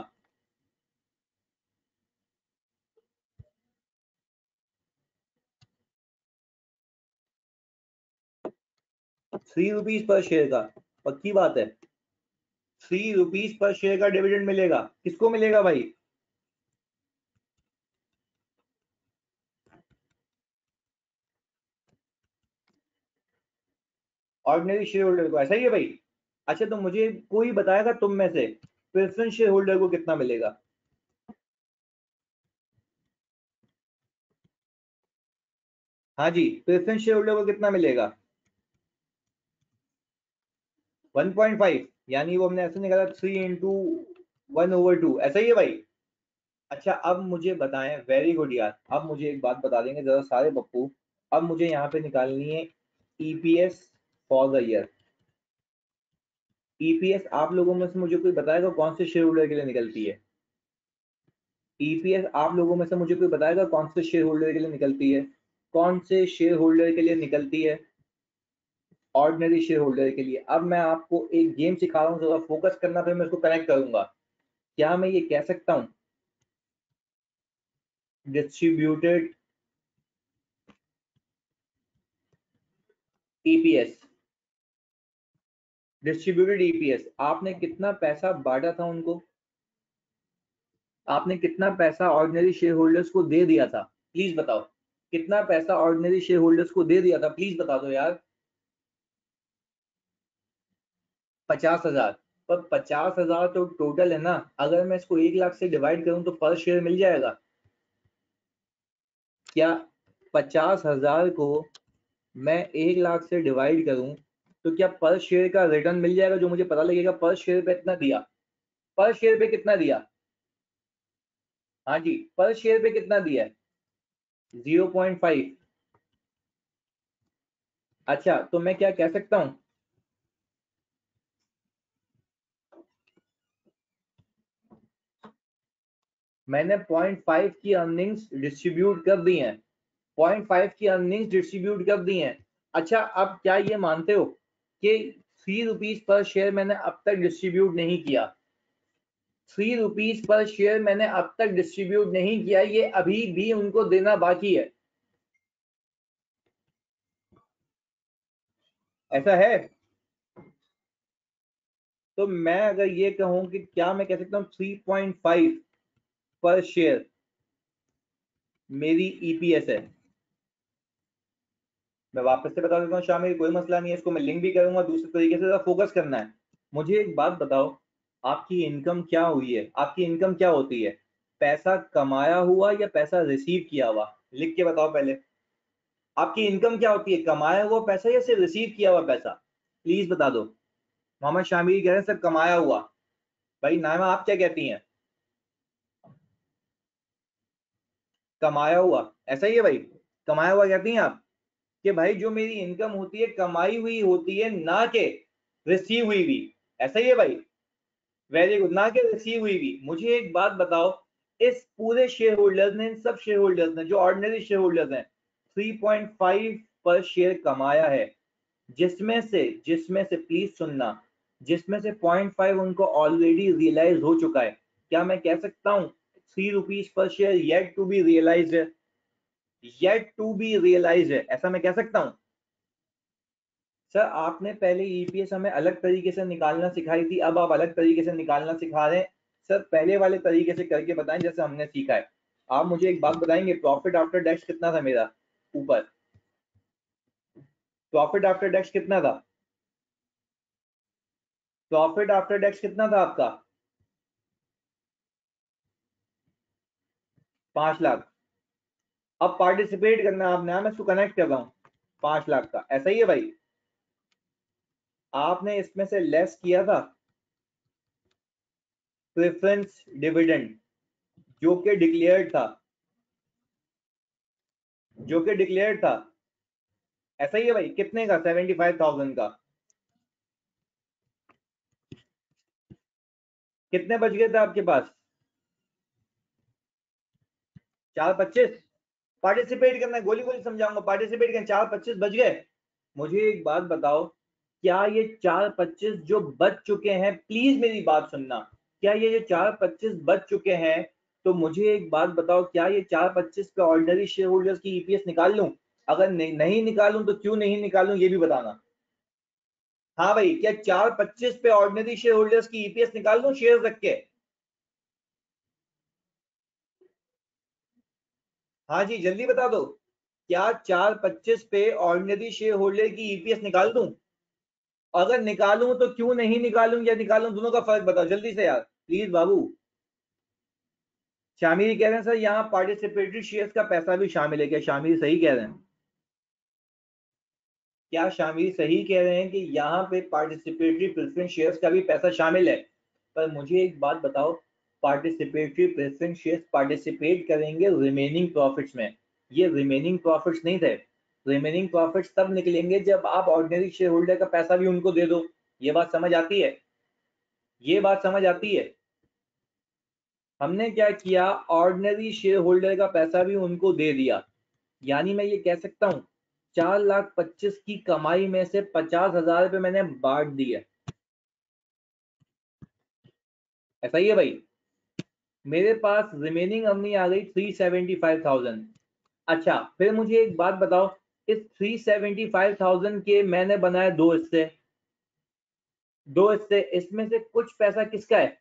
थ्री रुपीस पर शेयर का, पक्की बात है? थ्री रुपीस पर शेयर का डिविडेंड मिलेगा। किसको मिलेगा भाई? ऑर्डिनरी शेयर होल्डर को, ऐसा ही है भाई? अच्छा, तो मुझे कोई बताएगा तुम में से प्रेफरेंस शेयर होल्डर को कितना मिलेगा? हाँ जी, प्रेफरेंस शेयर होल्डर को कितना मिलेगा? वन पॉइंट फाइव, यानी वो हमने ऐसे निकाला three into one over two, ऐसा ही है भाई? अच्छा अब मुझे बताएं, वेरी गुड यार, अब मुझे एक बात बता देंगे जरा सारे पप्पू। अब मुझे यहाँ पे निकालनी है EPS for the year. EPS आप लोगों में से मुझे कोई बताएगा कौन से शेयर होल्डर के लिए निकलती है? ईपीएस आप लोगों में से मुझे कोई बताएगा कौन से शेयर होल्डर के लिए निकलती है? कौन से शेयर होल्डर के लिए निकलती है? ऑर्डिनरी शेयर होल्डर के लिए। अब मैं आपको एक गेम सिखा रहा हूँ, जरा फोकस करना, फिर मैं इसको कनेक्ट करूंगा। क्या मैं ये कह सकता हूँ डिस्ट्रीब्यूटेड ईपीएस, डिस्ट्रीब्यूटेड ईपीएस, आपने कितना पैसा बांटा था उनको? आपने कितना पैसा ऑर्डिनरी शेयर होल्डर्स को दे दिया था? प्लीज बताओ, कितना पैसा ऑर्डिनरी शेयर होल्डर्स को दे दिया था? प्लीज बता दो यार। पचास हजार। पर पचास हजार तो टोटल है ना, अगर मैं इसको एक लाख से डिवाइड करूं तो पर शेयर मिल जाएगा क्या? पचास हजार को मैं एक लाख से डिवाइड करूं तो क्या पर शेयर का रिटर्न मिल जाएगा, जो मुझे पता लगेगा पर शेयर पे इतना दिया? पर शेयर पे कितना दिया? हाँ जी, पर शेयर पे कितना दिया है? Zero point five. अच्छा, तो मैं क्या कह सकता हूं, मैंने पॉइंट फाइव की अर्निंग्स डिस्ट्रीब्यूट कर दी हैं, पॉइंट फाइव की अर्निंग्स डिस्ट्रीब्यूट कर दी हैं। अच्छा, अब क्या ये मानते हो कि थ्री रुपीज पर शेयर मैंने अब तक डिस्ट्रीब्यूट नहीं किया? थ्री रुपीज पर शेयर मैंने अब तक डिस्ट्रीब्यूट नहीं किया, ये अभी भी उनको देना बाकी है, ऐसा है? तो मैं अगर ये कहूं कि क्या मैं कह सकता हूँ three point five per share मेरी ईपीएस है? मैं वापस से बता देता हूँ शामिल, कोई मसला नहीं है, इसको मैं लिंक भी करूंगा दूसरे तरीके से, फोकस करना है। मुझे एक बात बताओ, आपकी इनकम क्या हुई है? आपकी इनकम क्या होती है? पैसा कमाया हुआ या पैसा रिसीव किया हुआ? लिख के बताओ पहले, आपकी इनकम क्या होती है, कमाया हुआ पैसा या सिर्फ रिसीव किया हुआ पैसा? प्लीज बता दो। मोहम्मद शामिर कह रहे हैं सर कमाया हुआ। भाई नाइमा आप क्या कहती हैं? कमाया हुआ, ऐसा ही है भाई, कमाया हुआ कहती हैं आप कि भाई जो मेरी इनकम होती है कमाई हुई होती है, ना कि रिसीव हुई भी, ऐसा ही है भाई? वेरी गुड, ना कि रिसीव हुई भी। मुझे एक बात बताओ, इस पूरे शेयर होल्डर्स ने, इन सब शेयर होल्डर्स ने जो ऑर्डिनरी शेयर होल्डर्स हैं, three point five per share कमाया है, जिसमें से जिसमें से प्लीज सुनना, जिसमें से पॉइंट फाइव उनको ऑलरेडी रियलाइज हो चुका है। क्या मैं कह सकता हूं three rupees per share yet to be realize है? येट टू बी रियलाइज है, ऐसा मैं कह सकता हूं? सर आपने पहले ईपीएस हमें अलग तरीके से निकालना सिखाई थी, अब आप अलग तरीके से निकालना सिखा रहे हैं। सर पहले वाले तरीके से करके बताएं जैसे हमने सीखा है। आप मुझे एक बात बताएंगे, प्रॉफिट आफ्टर टैक्स कितना था मेरा ऊपर? प्रॉफिट आफ्टर टैक्स कितना था? प्रॉफिट आफ्टर टैक्स कितना था आपका? पांच लाख। अब पार्टिसिपेट करना आपने, मैं इसको कनेक्ट कर रहा हूँ, पांच लाख का, ऐसा ही है भाई? आपने इसमें से लेस किया था प्रेफरेंस डिविडेंड, जो कि डिक्लेयर्ड था, जो कि डिक्लेयर्ड था, ऐसा ही है भाई? कितने का? सेवेंटी फाइव थाउजेंड का। कितने बच गए थे आपके पास? चार पच्चीस। पार्टिसिपेट करना है, गोली गोली समझाऊंगा, पार्टिसिपेट करना, चार पच्चीस बच गए। मुझे एक बात बताओ, क्या ये चार पच्चीस जो बच चुके हैं, प्लीज मेरी बात सुनना, क्या ये जो चार पच्चीस बच चुके हैं, तो मुझे एक बात बताओ, क्या ये चार पच्चीस पे ऑर्डिनरी शेयर होल्डर्स की ईपीएस निकाल लूं? अगर नहीं, नहीं निकालूं तो क्यों नहीं निकालूं ये भी बताना। हाँ भाई, क्या चार पच्चीस पे ऑर्डिनरी शेयर होल्डर्स की ईपीएस निकाल दूं शेयर रख के? हाँ जी जल्दी बता दो। क्या चार पच्चीस पे ऑर्डिनरी शेयर होल्डर की ईपीएस निकाल दूं? अगर निकालूं तो क्यों नहीं निकालूं, या निकालूं, दोनों का फर्क बताओ जल्दी से यार, प्लीज बाबू। शामिर कह रहे हैं सर यहाँ पार्टिसिपेटरी शेयर्स का पैसा भी शामिल है, क्या शामिर सही कह रहे हैं? क्या शामिर सही कह रहे हैं कि यहाँ पे पार्टिसिपेटरी प्रेफरेंस शेयर्स का भी पैसा शामिल है? पर मुझे एक बात बताओ, पार्टिसिपेटरी प्रेफरेंस शेयर्स पार्टिसिपेट करेंगे रिमेनिंग प्रॉफिट्स में, ये रिमेनिंग प्रॉफिट्स नहीं थे। रिमेनिंग प्रॉफिट्स तब निकलेंगे जब आप ऑर्डिनरी शेयर होल्डर का पैसा भी उनको दे दो। ये बात समझ आती है? ये बात समझ आती है? हमने क्या किया, ऑर्डिनरी शेयर होल्डर का पैसा भी उनको दे दिया, यानी मैं ये कह सकता हूँ चार लाख पच्चीस की कमाई में से पचास हजार रुपये मैंने बांट दिया, ऐसा ही है भाई? मेरे पास रिमेनिंग अर्निंग आ गई थ्री सेवेंटी फाइव थाउजेंड। अच्छा फिर मुझे एक बात बताओ, इस थ्री सेवेंटी फाइव थाउजेंड के मैंने बनाए दो हिस्से, दो हिस्से, इसमें से कुछ पैसा किसका है?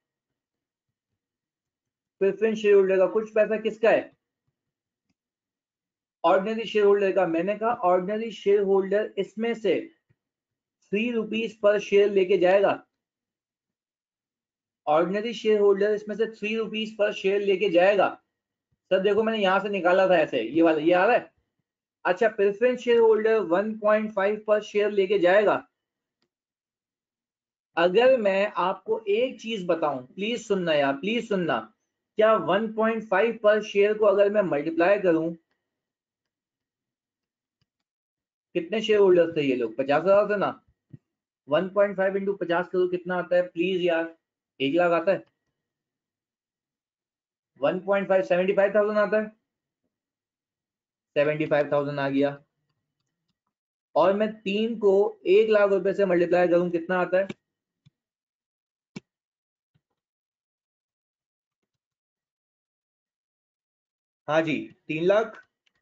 प्रेफरेंस शेयर होल्डर का। कुछ पैसा किसका है? ऑर्डिनरी शेयर होल्डर का। मैंने कहा ऑर्डिनरी शेयर होल्डर इसमें से थ्री रुपीज पर शेयर लेके जाएगा। ऑर्डिनरी शेयर होल्डर इसमें से थ्री रुपीज पर शेयर लेके जाएगा। सर देखो मैंने यहां से निकाला था ऐसे, ये वाला, ये आ रहा है। अच्छा preference share holder one point five per share लेके जाएगा। अगर मैं आपको एक चीज बताऊं, प्लीज सुनना यार, प्लीज सुनना, क्या one point five per share को अगर मैं मल्टीप्लाई करूं, कितने शेयर होल्डर्स थे ये लोग? पचास हजार थे ना? वन पॉइंट फाइव इंटू पचास करो कितना आता है प्लीज यार? एक लाख आता है? One point five seventy five thousand आता है। सेवेंटी फाइव थाउजेंड आ गया। और मैं तीन को एक लाख रुपए से मल्टीप्लाई करूं कितना आता है? हाँ जी, तीन लाख।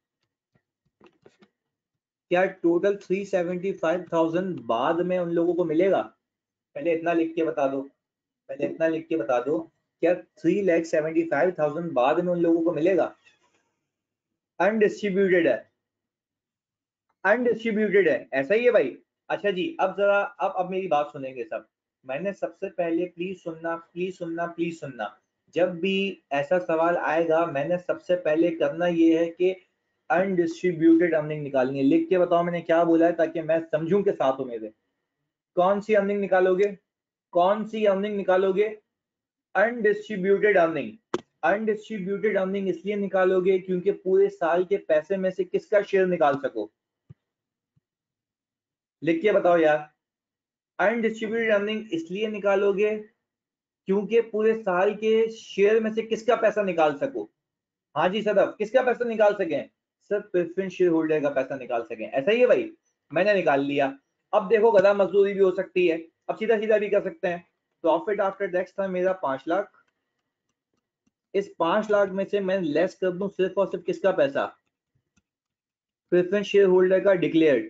क्या total three seventy five thousand बाद में उन लोगों को मिलेगा? पहले इतना लिख के बता दो, पहले इतना लिख के बता दो, क्या three lakh seventy five thousand बाद में उन लोगों को मिलेगा? अनडिस्ट्रीब्यूटेड है, अनडिस्ट्रीब्यूटेड है, ऐसा ही है भाई? अच्छा जी, अब जरा अब अब मेरी बात सुनेंगे सब। मैंने सबसे पहले, प्लीज सुनना, प्लीज सुनना, प्लीज सुनना, जब भी ऐसा सवाल आएगा मैंने सबसे पहले करना ये है कि अनडिस्ट्रीब्यूटेड अर्निंग निकालनी है। लिख के बताओ मैंने क्या बोला है, ताकि मैं समझूं के साथ हो मेरे। कौन सी अर्निंग निकालोगे, कौन सी अर्निंग निकालोगे, अनडिस्ट्रीब्यूटेड अर्निंग। अनडिस्ट्रीब्यूटेड अर्निंग इसलिए निकालोगे क्योंकि पूरे साल के पैसे में से किसका शेयर निकाल सको। लिख के बताओ यार। अनडिस्ट्रीब्यूटेड अर्निंग इसलिए निकालोगे क्योंकि पूरे साल के शेयर में से किसका पैसा निकाल सको। हाँ जी सदफ, किसका पैसा निकाल सकें, सर प्रेफरेंस शेयर होल्डर का पैसा निकाल सकें। ऐसा ही है भाई, मैंने निकाल लिया। अब देखो गधा मजदूरी भी हो सकती है, अब सीधा सीधा भी कर सकते हैं। प्रॉफिट आफ्टर टैक्स था मेरा पांच लाख, इस पांच लाख में से मैं लेस कर दूं सिर्फ और सिर्फ किसका पैसा, प्रेफरेंस शेयर होल्डर का डिक्लेयर्ड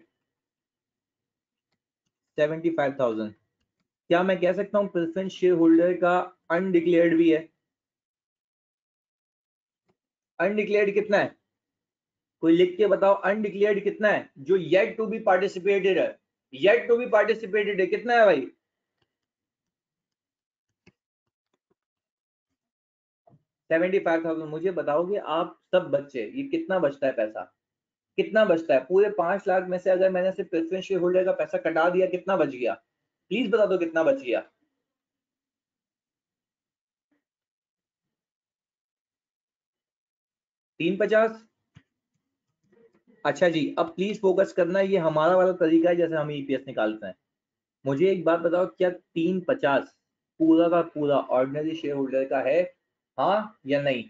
सेवेंटी फाइव थाउजेंड। क्या मैं कह सकता हूं प्रेफरेंस शेयर होल्डर का अनडिक्लेयर्ड भी है। अनडिक्लेयर्ड कितना है, कोई लिख के बताओ, अनडिक्लेयर्ड कितना है, जो येट टू बी पार्टिसिपेटेड है, येट टू बी पार्टिसिपेटेड है, कितना है भाई, सेवेंटी फाइव थाउजेंड। मुझे बताओगे आप सब बच्चे, ये कितना बचता है पैसा, कितना बचता है पूरे पांच लाख में से, अगर मैंने सिर्फ प्रेफरेंस शेयर होल्डर का पैसा कटा दिया कितना बच गया, प्लीज बता दो कितना बच गया। तीन पचास। अच्छा जी, अब प्लीज फोकस करना, ये हमारा वाला तरीका है जैसे हम ईपीएस निकालते हैं। मुझे एक बात बताओ, क्या तीन पचास पूरा का पूरा ऑर्डिनरी शेयर होल्डर का है, हाँ या नहीं।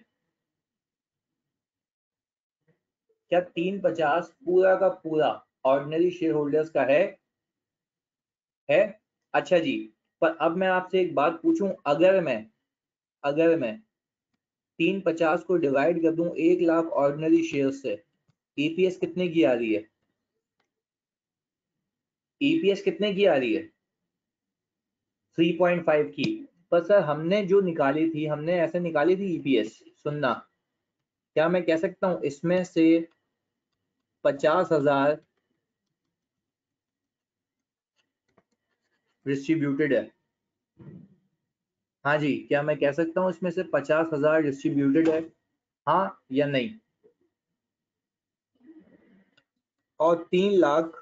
क्या तीन पचास पूरा का पूरा ऑर्डिनरी शेयर होल्डर्स का है, है। अच्छा जी, पर अब मैं आपसे एक बात पूछूं, अगर मैं अगर मैं तीन पचास को डिवाइड कर दूं एक लाख ऑर्डिनरी शेयर से, ईपीएस कितने की आ रही है, ईपीएस कितने की आ रही है, थ्री पॉइंट फाइव की। पर सर हमने जो निकाली थी, हमने ऐसे निकाली थी ईपीएस, सुनना, क्या मैं कह सकता हूं इसमें से पचास हजार डिस्ट्रीब्यूटेड है। हाँ जी, क्या मैं कह सकता हूँ इसमें से पचास हजार डिस्ट्रीब्यूटेड है, हाँ या नहीं। और तीन लाख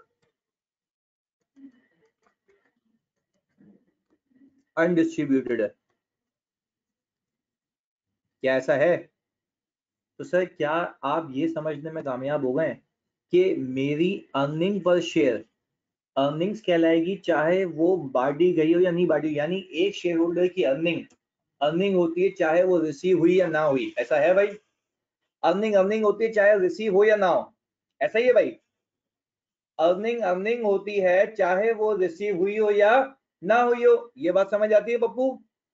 अनडिस्ट्रीब्यूटेड है, क्या ऐसा है। तो सर क्या आप ये समझने में कामयाब हो गए कि मेरी अर्निंग पर शेयर अर्निंग्स कहलाएगी, चाहे वो बांटी गई हो या नहीं बांटी, यानी एक शेयर होल्डर की अर्निंग अर्निंग होती है चाहे वो रिसीव हुई या ना हुई। ऐसा है भाई, अर्निंग अर्निंग होती है चाहे रिसीव हो या ना हो। ऐसा ही है भाई, अर्निंग अर्निंग होती है चाहे वो रिसीव हुई हो या ना हुई हो। ये बात समझ आती है पप्पू।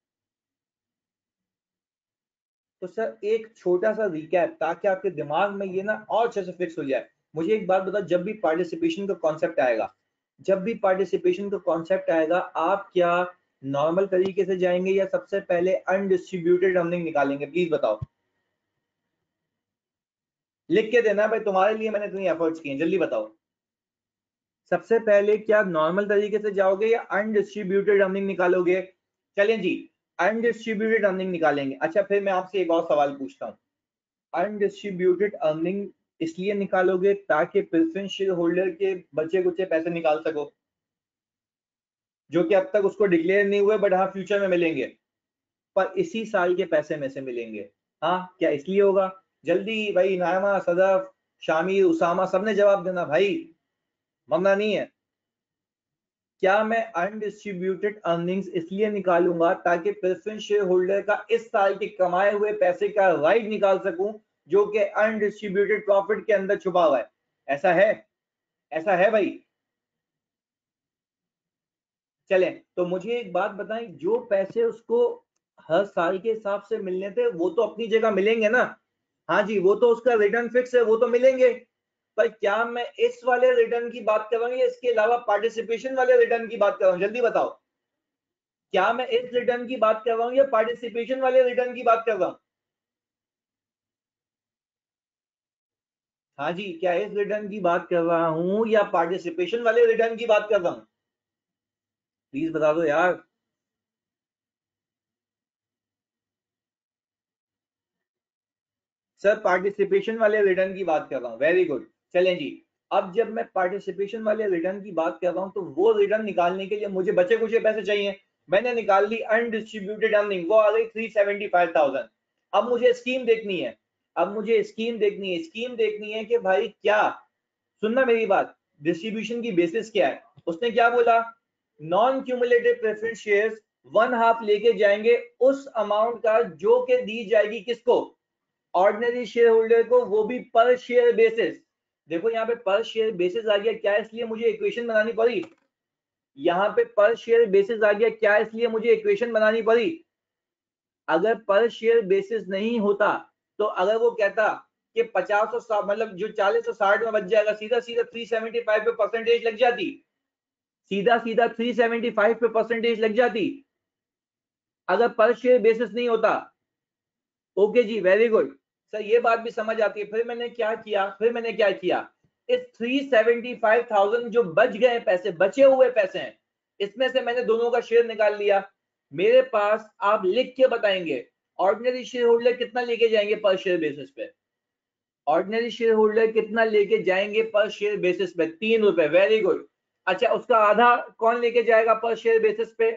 तो सर एक छोटा सा रिकैप ताकि आपके दिमाग में ये ना और अच्छे से फिक्स हो जाए। मुझे एक बात बताओ, जब भी पार्टिसिपेशन का कॉन्सेप्ट आएगा जब भी पार्टिसिपेशन का कॉन्सेप्ट आएगा आप क्या नॉर्मल तरीके से जाएंगे या सबसे पहले अनडिस्ट्रीब्यूटेड अर्निंग निकालेंगे, प्लीज बताओ। लिख के देना भाई, तुम्हारे लिए मैंने इतनी एफर्ट्स किए, जल्दी बताओ। सबसे पहले क्या नॉर्मल तरीके से जाओगे या अनडिस्ट्रीब्यूटेड अर्निंग निकालोगे। चलें जी, अनडिस्ट्रीब्यूटेड अर्निंग निकालेंगे। अच्छा फिर मैं आपसे एक और सवाल पूछता हूँ, अनडिस्ट्रीब्यूटेड अर्निंग इसलिए निकालोगे ताकि प्रेफरेंस शेयर होल्डर के बचे कुचे पैसे निकाल सको, जो कि अब तक उसको डिक्लेयर नहीं हुए बट हाँ फ्यूचर में मिलेंगे, पर इसी साल के पैसे में से मिलेंगे। हाँ क्या इसलिए होगा, जल्दी भाई, नायमा, सदफ, शामिर, उसामा, सबने जवाब देना भाई, मरना नहीं है। क्या मैं अनडिस्ट्रीब्यूटेड अर्निंग्स इसलिए निकालूंगा ताकि प्रेफरेंस शेयर होल्डर का इस साल के कमाए हुए पैसे का राइट निकाल सकूं, जो कि अनडिस्ट्रीब्यूटेड प्रॉफिट के अंदर छुपा हुआ है। ऐसा है, ऐसा है भाई। चलें तो मुझे एक बात बताएं, जो पैसे उसको हर साल के हिसाब से मिलने थे वो तो अपनी जगह मिलेंगे ना। हाँ जी, वो तो उसका रिटर्न फिक्स है, वो तो मिलेंगे। पर क्या मैं इस वाले रिटर्न की बात कर रहा हूँ या इसके अलावा पार्टिसिपेशन वाले रिटर्न की बात कर रहा हूँ, जल्दी बताओ। क्या मैं इस रिटर्न की बात कर रहा हूँ या पार्टिसिपेशन वाले रिटर्न की बात कर रहा हूँ। हाँ जी, क्या इस रिटर्न की बात कर रहा हूँ या पार्टिसिपेशन वाले रिटर्न की बात कर रहा हूँ, प्लीज बता दो यार। सर पार्टिसिपेशन वाले रिटर्न की बात कर रहा हूँ, वेरी गुड। चलें जी, अब जब मैं पार्टिसिपेशन वाले रिटर्न की बात कर रहा हूं तो वो रिटर्न निकालने के लिए मुझे बचे कुछ पैसे चाहिए। मैंने निकाल ली अनडिस्ट्रीब्यूटेड अर्निंग, वो आ गई थ्री सेवेंटी फाइव थाउजेंड। अब मुझे स्कीम देखनी है, अब मुझे स्कीम देखनी है, स्कीम देखनी है कि भाई क्या, सुनना मेरी बात, डिस्ट्रीब्यूशन की बेसिस क्या है। उसने क्या बोला, non cumulative preference shares one half लेके जाएंगे उस अमाउंट का जो कि दी जाएगी किसको, ऑर्डिनरी शेयर होल्डर को, वो भी पर शेयर बेसिस। देखो यहाँ पे पर शेयर बेसिस आ गया, क्या इसलिए मुझे इक्वेशन बनानी पड़ी, यहाँ पे पर शेयर बेसिस आ गया, क्या इसलिए मुझे इक्वेशन बनानी पड़ी। अगर पर शेयर बेसिस नहीं होता तो अगर वो कहता कि पचास और साठ मतलब जो चालीस और साठ में बच जाएगा, सीधा सीधा थ्री सेवेंटी फाइव पे परसेंटेज लग जाती, सीधा सीधा थ्री सेवेंटी फाइव पे परसेंटेज लग जाती अगर पर शेयर बेसिस नहीं होता। ओके जी, वेरी गुड सर, ये बात भी समझ आती है। फिर मैंने क्या किया, फिर मैंने क्या किया, इस थ्री सेवेंटी फाइव थाउजेंड जो बच गए पैसे, बचे हुए पैसे हैं, इसमें से मैंने दोनों का शेयर निकाल लिया। मेरे पास आप लिख के बताएंगे ऑर्डिनरी शेयर होल्डर कितना लेके जाएंगे पर शेयर बेसिस पे, ऑर्डिनरी शेयर होल्डर कितना लेके जाएंगे पर शेयर बेसिस पे, तीन रुपए, वेरी गुड। अच्छा, उसका आधा कौन लेके जाएगा पर शेयर बेसिस पे,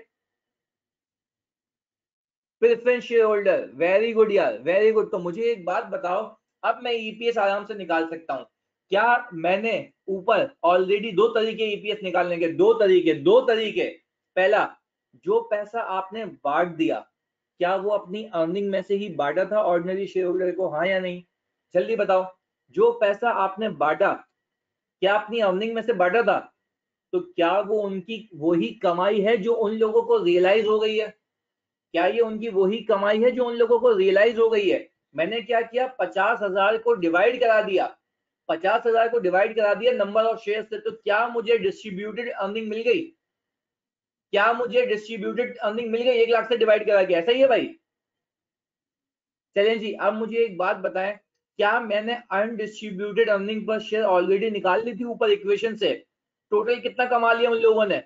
preference share holder, very good यार, वेरी गुड। तो मुझे एक बात बताओ, अब मैं ईपीएस आराम से निकाल सकता हूं क्या, मैंने ऊपर ऑलरेडी दो तरीके ईपीएस निकालने के, दो तरीके, दो तरीके। पहला, जो पैसा आपने बांट दिया, क्या वो अपनी अर्निंग में से ही बांटा था ऑर्डिनरी शेयर होल्डर को, हाँ या नहीं, जल्दी बताओ। जो पैसा आपने बांटा, क्या अपनी अर्निंग में से बांटा था, तो क्या वो उनकी वही कमाई है जो उन लोगों को रियलाइज हो गई है, क्या ये उनकी वही कमाई है जो उन लोगों को रियलाइज हो गई है। मैंने क्या किया, पचास हजार को डिवाइड करा दिया, पचास हजार को डिवाइड करा दिया नंबर ऑफ शेयर से, तो क्या मुझे डिस्ट्रीब्यूटेड अर्निंग मिल गई, क्या मुझे डिस्ट्रीब्यूटेड अर्निंग मिल गई एक लाख से डिवाइड करा के, ऐसा ही है भाई। चलें जी, अब मुझे एक बात बताएं, क्या मैंने undistributed earning per share already निकाल ली थी ऊपर इक्वेशन से, टोटल कितना कमा लिया उन लोगों ने,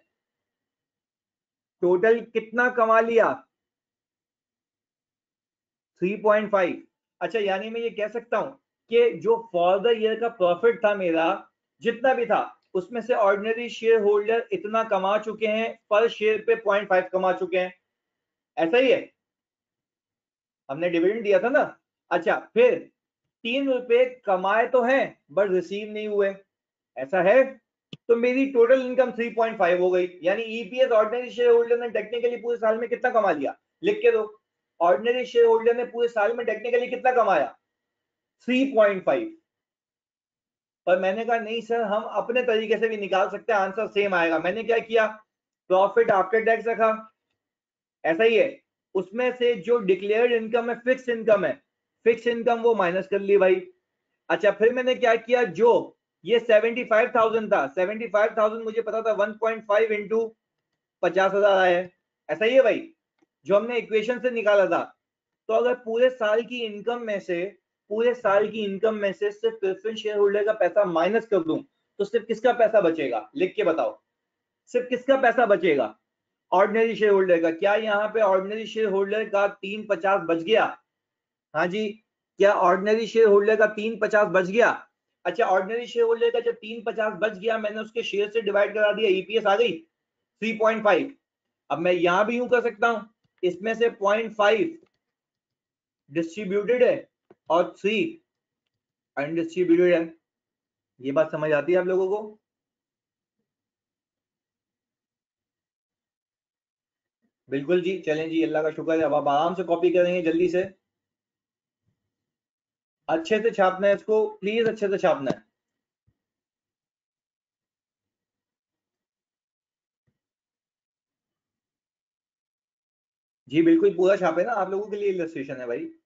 टोटल कितना कमा लिया, थ्री पॉइंट फाइव। अच्छा, यानी मैं ये कह सकता हूं कि जो फॉर द ईयर का प्रॉफिट था मेरा, जितना भी था, उसमें से ऑर्डिनरी शेयर होल्डर इतना कमा चुके हैं, पर शेयर पे पॉइंट फाइव कमा चुके हैं, ऐसा ही है, हमने डिविडेंड दिया था ना। अच्छा, फिर तीन रुपए कमाए तो हैं बट रिसीव नहीं हुए, ऐसा है, तो मेरी total income three point five हो गई। यानी ईपीएस ऑर्डिनरी शेयर होल्डर ने टेक्निकली पूरे साल में कितना कमा लिया, लिख के दो, ऑर्डिनरी शेयर होल्डर ने पूरे साल में टेक्निकली कितना कमाया, थ्री पॉइंट फाइव। पर मैंने कहा नहीं सर, हम अपने तरीके से भी निकाल सकते हैं, आंसर सेम आएगा। मैंने क्या किया, प्रॉफिट आफ्टर टैक्स रखा, ऐसा ही है, उसमें से जो डिक्लेयर्ड इनकम है, फिक्स इनकम है, फिक्स इनकम वो माइनस कर ली भाई। अच्छा, फिर मैंने क्या किया, जो ये सेवेंटी फाइव थाउजेंड था, सेवेंटी फाइव थाउजेंड मुझे पता था वन पॉइंट फाइव इंटू पचास हजार आया है, ऐसा ही है भाई, जो हमने इक्वेशन से निकाला था। तो अगर पूरे साल की इनकम में से, पूरे साल की इनकम में से सिर्फ प्रेफरेंस शेयर होल्डर का पैसा माइनस कर दूं, तो सिर्फ किसका पैसा बचेगा, लिख के बताओ, सिर्फ किसका पैसा बचेगा, ऑर्डिनरी शेयर होल्डर का। क्या यहाँ पे ऑर्डिनरी शेयर होल्डर का तीन पचास बच गया, हाँ जी, क्या ऑर्डिनरी शेयर होल्डर का तीन पचास बच गया। अच्छा, ऑर्डिनरी शेयर होल्डर का जब तीन पचास बच गया, मैंने उसके शेयर से डिवाइड करा दिया, ईपीएस आ गई थ्री पॉइंट फाइव। अब मैं यहां भी यूं कर सकता हूं, इसमें से पॉइंट फाइव डिस्ट्रीब्यूटेड है और थ्री अनडिस्ट्रीब्यूटेड है। ये बात समझ आती है आप लोगों को, बिल्कुल जी। चलें जी, अल्लाह का शुक्र है, अब आप आराम से कॉपी करेंगे जल्दी से, अच्छे से छापना है इसको, प्लीज अच्छे से छापना है। जी बिल्कुल पूरा छापे ना, आप लोगों के लिए इलस्ट्रेशन है भाई।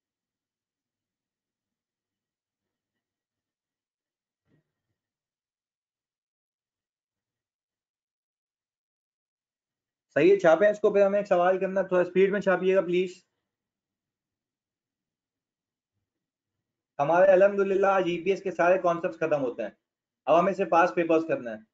सही है, छापे इसको। फिर हमें एक सवाल करना, थोड़ा स्पीड में छापिएगा प्लीज। हमारे अल्हम्दुलिल्लाह आज ईपीएस के सारे कॉन्सेप्ट खत्म होते हैं, अब हमें से पास पेपर्स करना है।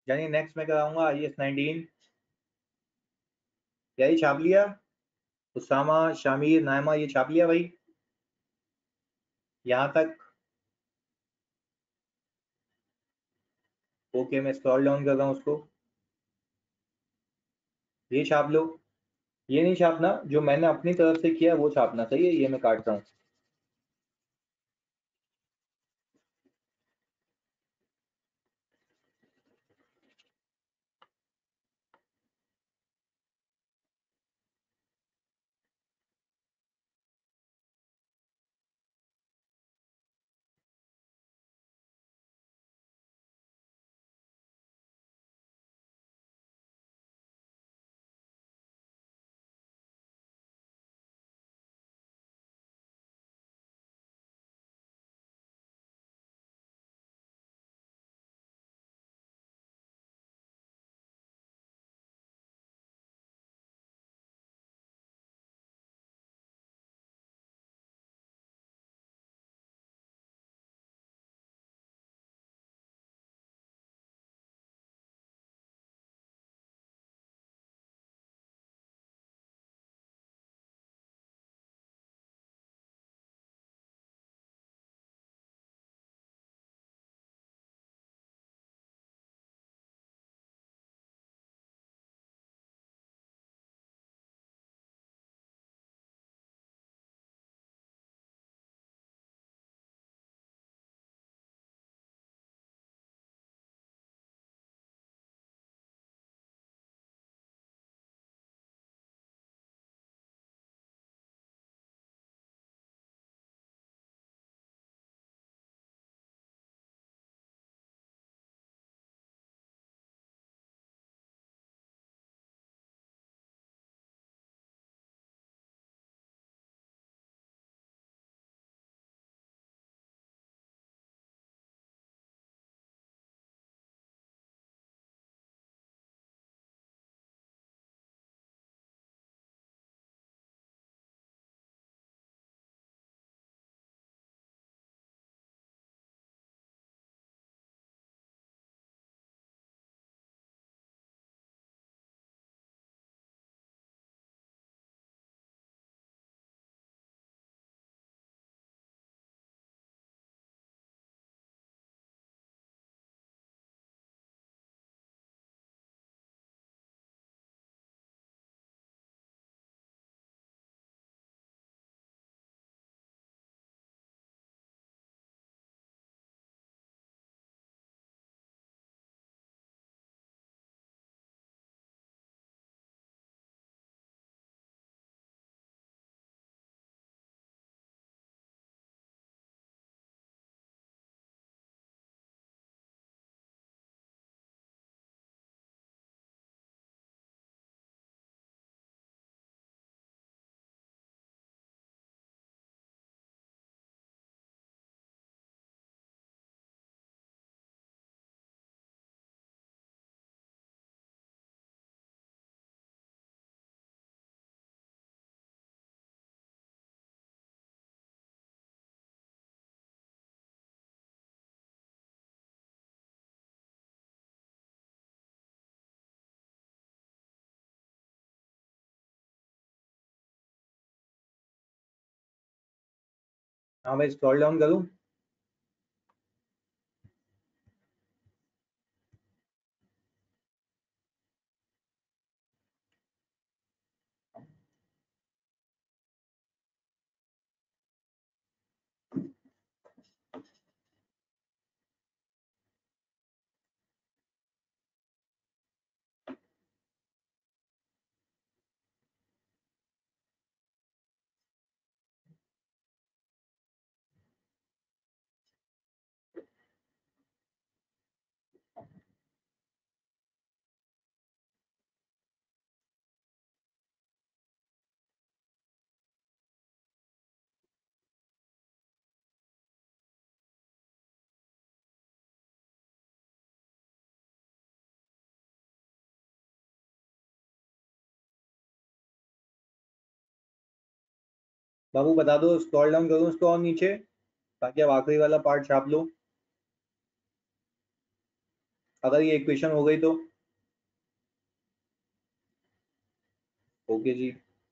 यानी नेक्स्ट मैं कराऊंगा आई एस नाइनटीन, यही छाप लिया। उसामा, शामिर, नायमा, ये छाप लिया भाई यहाँ तक। ओके, मैं स्क्रॉल डाउन कर रहा हूँ उसको, ये छाप लो। ये नहीं छापना, जो मैंने अपनी तरफ से किया वो छापना, सही है। ये मैं काटता हूँ। हाँ मैं स्क्रॉल डाउन करूँ। बाबू बता दो, स्क्रॉल डाउन करूँ उसको और नीचे, ताकि आप आखिरी वाला पार्ट छाप लो। अगर ये इक्वेशन हो गई तो ओके जी।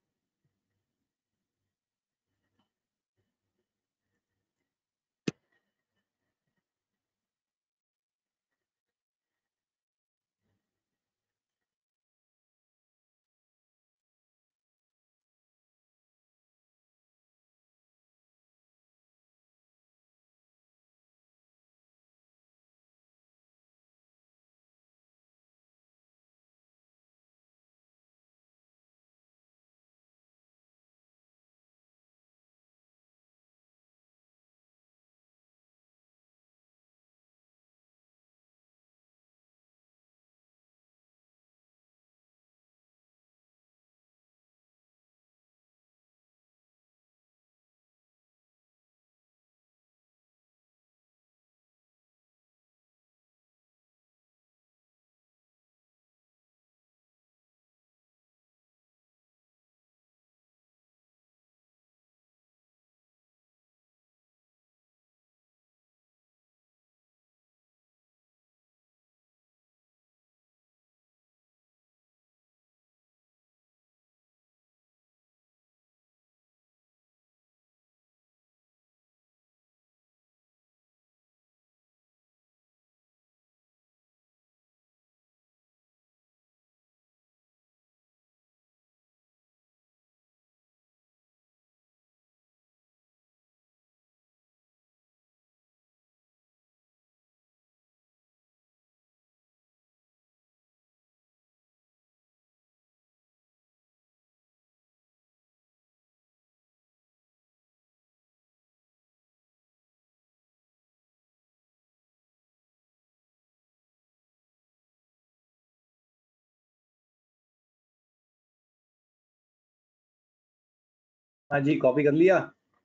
हाँ जी, कॉपी कर लिया।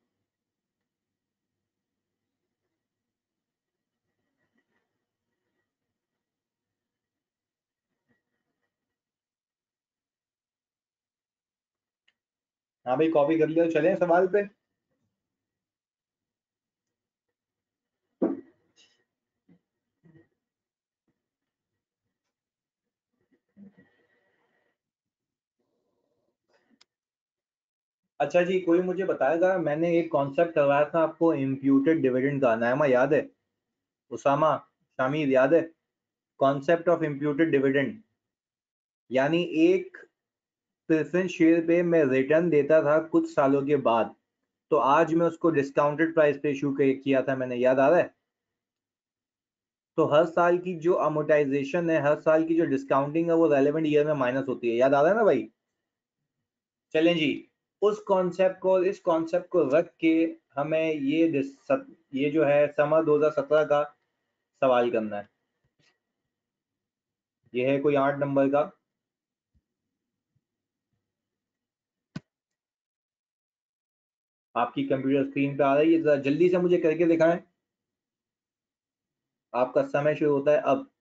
हाँ भाई, कॉपी कर लिया, चलें सवाल पे। अच्छा जी, कोई मुझे बताएगा, मैंने एक कॉन्सेप्ट करवाया था आपको इम्प्यूटेड डिविडेंड का, नायमा याद है? उसामा, शामिर याद है? कॉन्सेप्ट ऑफ इम्प्यूटेड डिविडेंड, यानी एक प्रेफरेंस शेयर पे मैं रिटर्न देता था कुछ सालों के बाद, तो आज मैं उसको डिस्काउंटेड प्राइस पे इशू किया था मैंने, याद आ रहा है? तो हर साल की जो अमोर्टाइजेशन है, हर साल की जो डिस्काउंटिंग है, वो रेलेवेंट ईयर में माइनस होती है, याद आ रहा है ना भाई? चलें जी, उस कॉन्सेप्ट को, इस कॉन्सेप्ट को रख के हमें ये डिस- ये जो है समर दो हज़ार सत्रह का सवाल करना है। ये है कोई आठ नंबर का। आपकी कंप्यूटर स्क्रीन पे आ रही है, जरा जल्दी से मुझे करके दिखाएं। आपका समय शुरू होता है अब।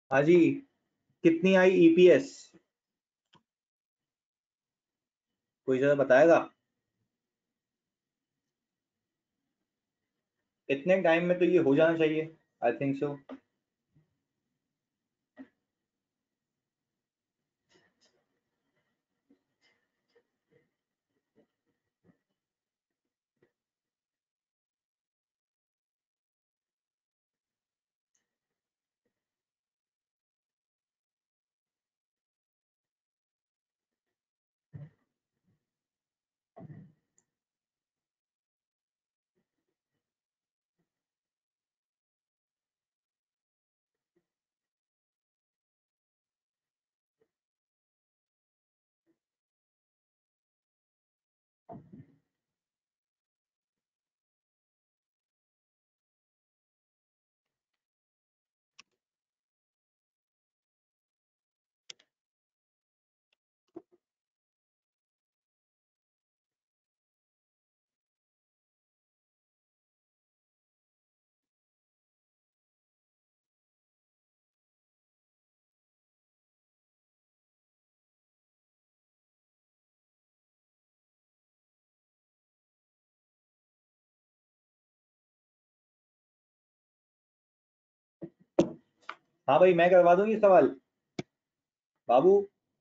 हाँ जी, कितनी आई ईपीएस? कोई जरा बताएगा? इतने टाइम में तो ये हो जाना चाहिए, आई थिंक सो। हाँ भाई, मैं करवा दूँ ये सवाल। बाबू,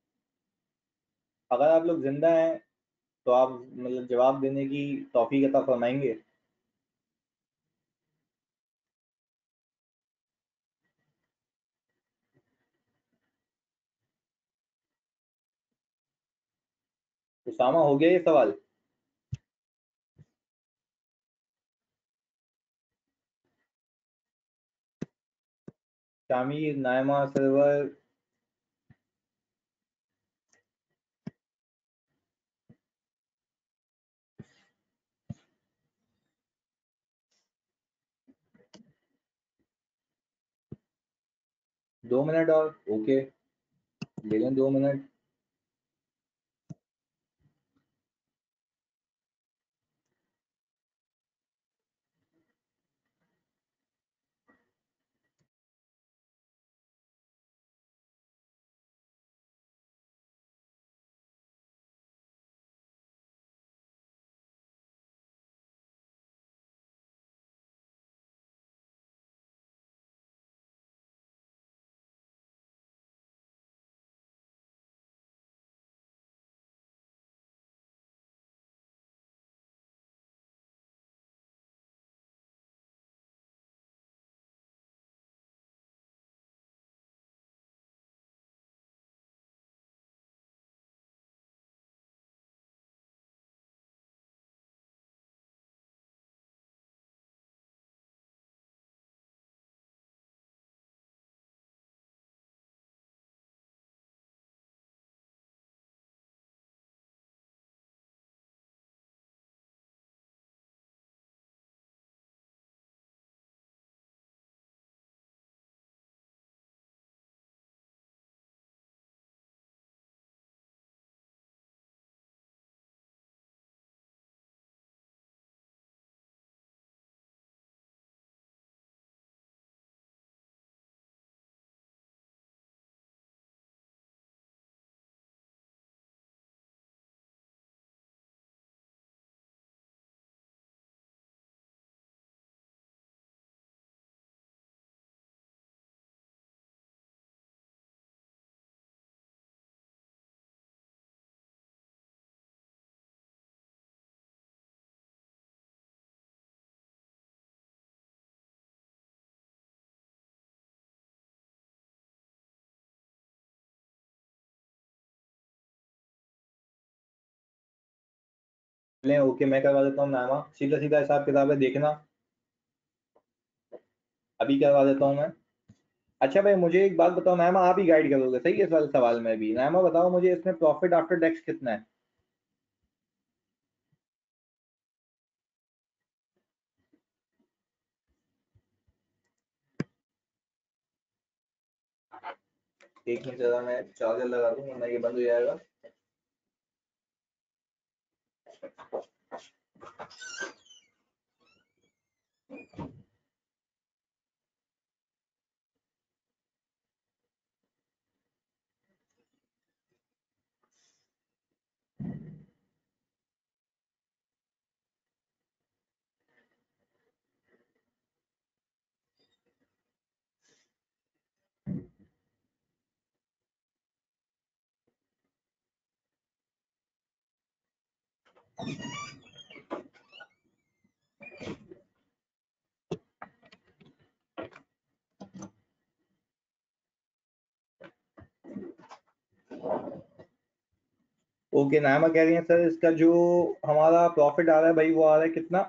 अगर आप लोग जिंदा हैं तो आप मतलब जवाब देने की तौफीक अता फरमाएंगे? उसामा, हो गया ये सवाल? शामिर, नायमा, सरवर। दो मिनट और, ओके, ले लें दो मिनट। ले, ओके, मैं करवा देता हूँ नायमा, सीधा सीधा हिसाब किताब है, देखना। अभी करवा देता हूँ मैं। अच्छा भाई, मुझे एक बात बताओ नायमा, आप ही गाइड करोगे सही है इस वाले सवाल में भी? नायमा बताओ मुझे, इसमें प्रॉफिट आफ्टर टैक्स कितना है? एक मिनट जरा, मैं चार्जर लगा दूं वरना ये बंद हो जाएगा। ओके, नायमा कह रही है सर इसका जो हमारा प्रॉफिट आ रहा है भाई वो आ रहा है कितना,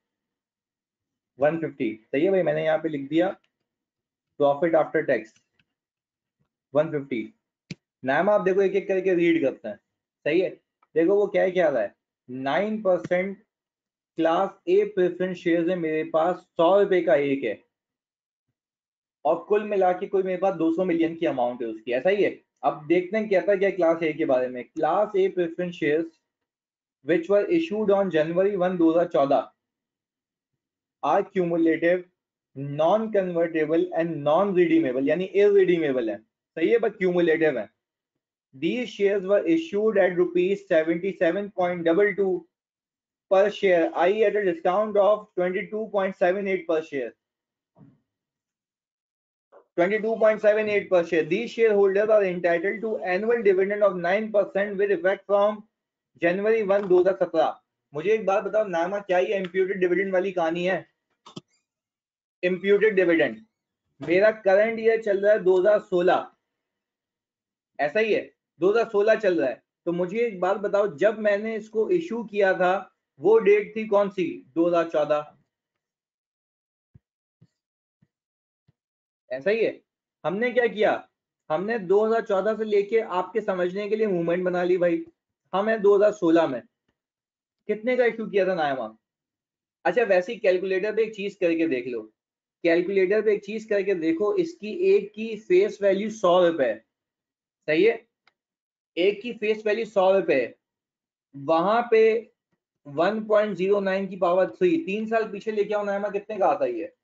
वन फिफ्टी। सही है भाई, मैंने यहाँ पे लिख दिया profit after tax one fifty. Naima आप देखो एक एक करके रीड करते हैं। सही है, देखो वो क्या क्या रहा है, nine percent class A preference share है मेरे पास, सौ रुपए का एक है, और कुल मिला के कोई मेरे पास दो सौ मिलियन की अमाउंट है उसकी। ऐसा ही है। अब देखते हैं कहता क्या क्लास ए के बारे में। Class A preference shares which were issued on January first दो हज़ार चौदह are cumulative, non convertible and non redeemable, यानी irredeemable है। सही है, but cumulative है। These shares were issued at rupees seventy-seven point two two per share, that is at a discount of twenty-two point seven eight per share. twenty-two point seven eight per share. These shareholders are entitled to annual dividend of nine percent with effect from January one दो हजार सत्रह। मुझे एक बात बताओ नामा, क्या ये इम्प्यूटेड डिविडेंड वाली कहानी है? इम्प्यूटेड डिविडेंड मेरा करंट ईयर चल रहा है दो हज़ार सोलह, ऐसा ही है, दो हज़ार सोलह चल रहा है। तो मुझे एक बात बताओ, जब मैंने इसको इशू किया था वो डेट थी कौन सी, दो हज़ार चौदह। ऐसा ही है। हमने क्या किया, हमने दो हज़ार चौदह से लेके आपके समझने के लिए मूवमेंट बना ली भाई। हम है दो हज़ार सोलह में, कितने का इशू किया था नायमा? अच्छा वैसे ही कैलकुलेटर पे एक चीज करके देख लो, कैलकुलेटर पे एक चीज करके देखो, इसकी एक की फेस वैल्यू सौ रुपए है। सही है, एक की फेस वैल्यू सौ रुपए है, वहां पे वन पॉइंट ज़ीरो नाइन की पावर थ्री, तीन साल पीछे लेके आओ नायमा, कितने का आता है?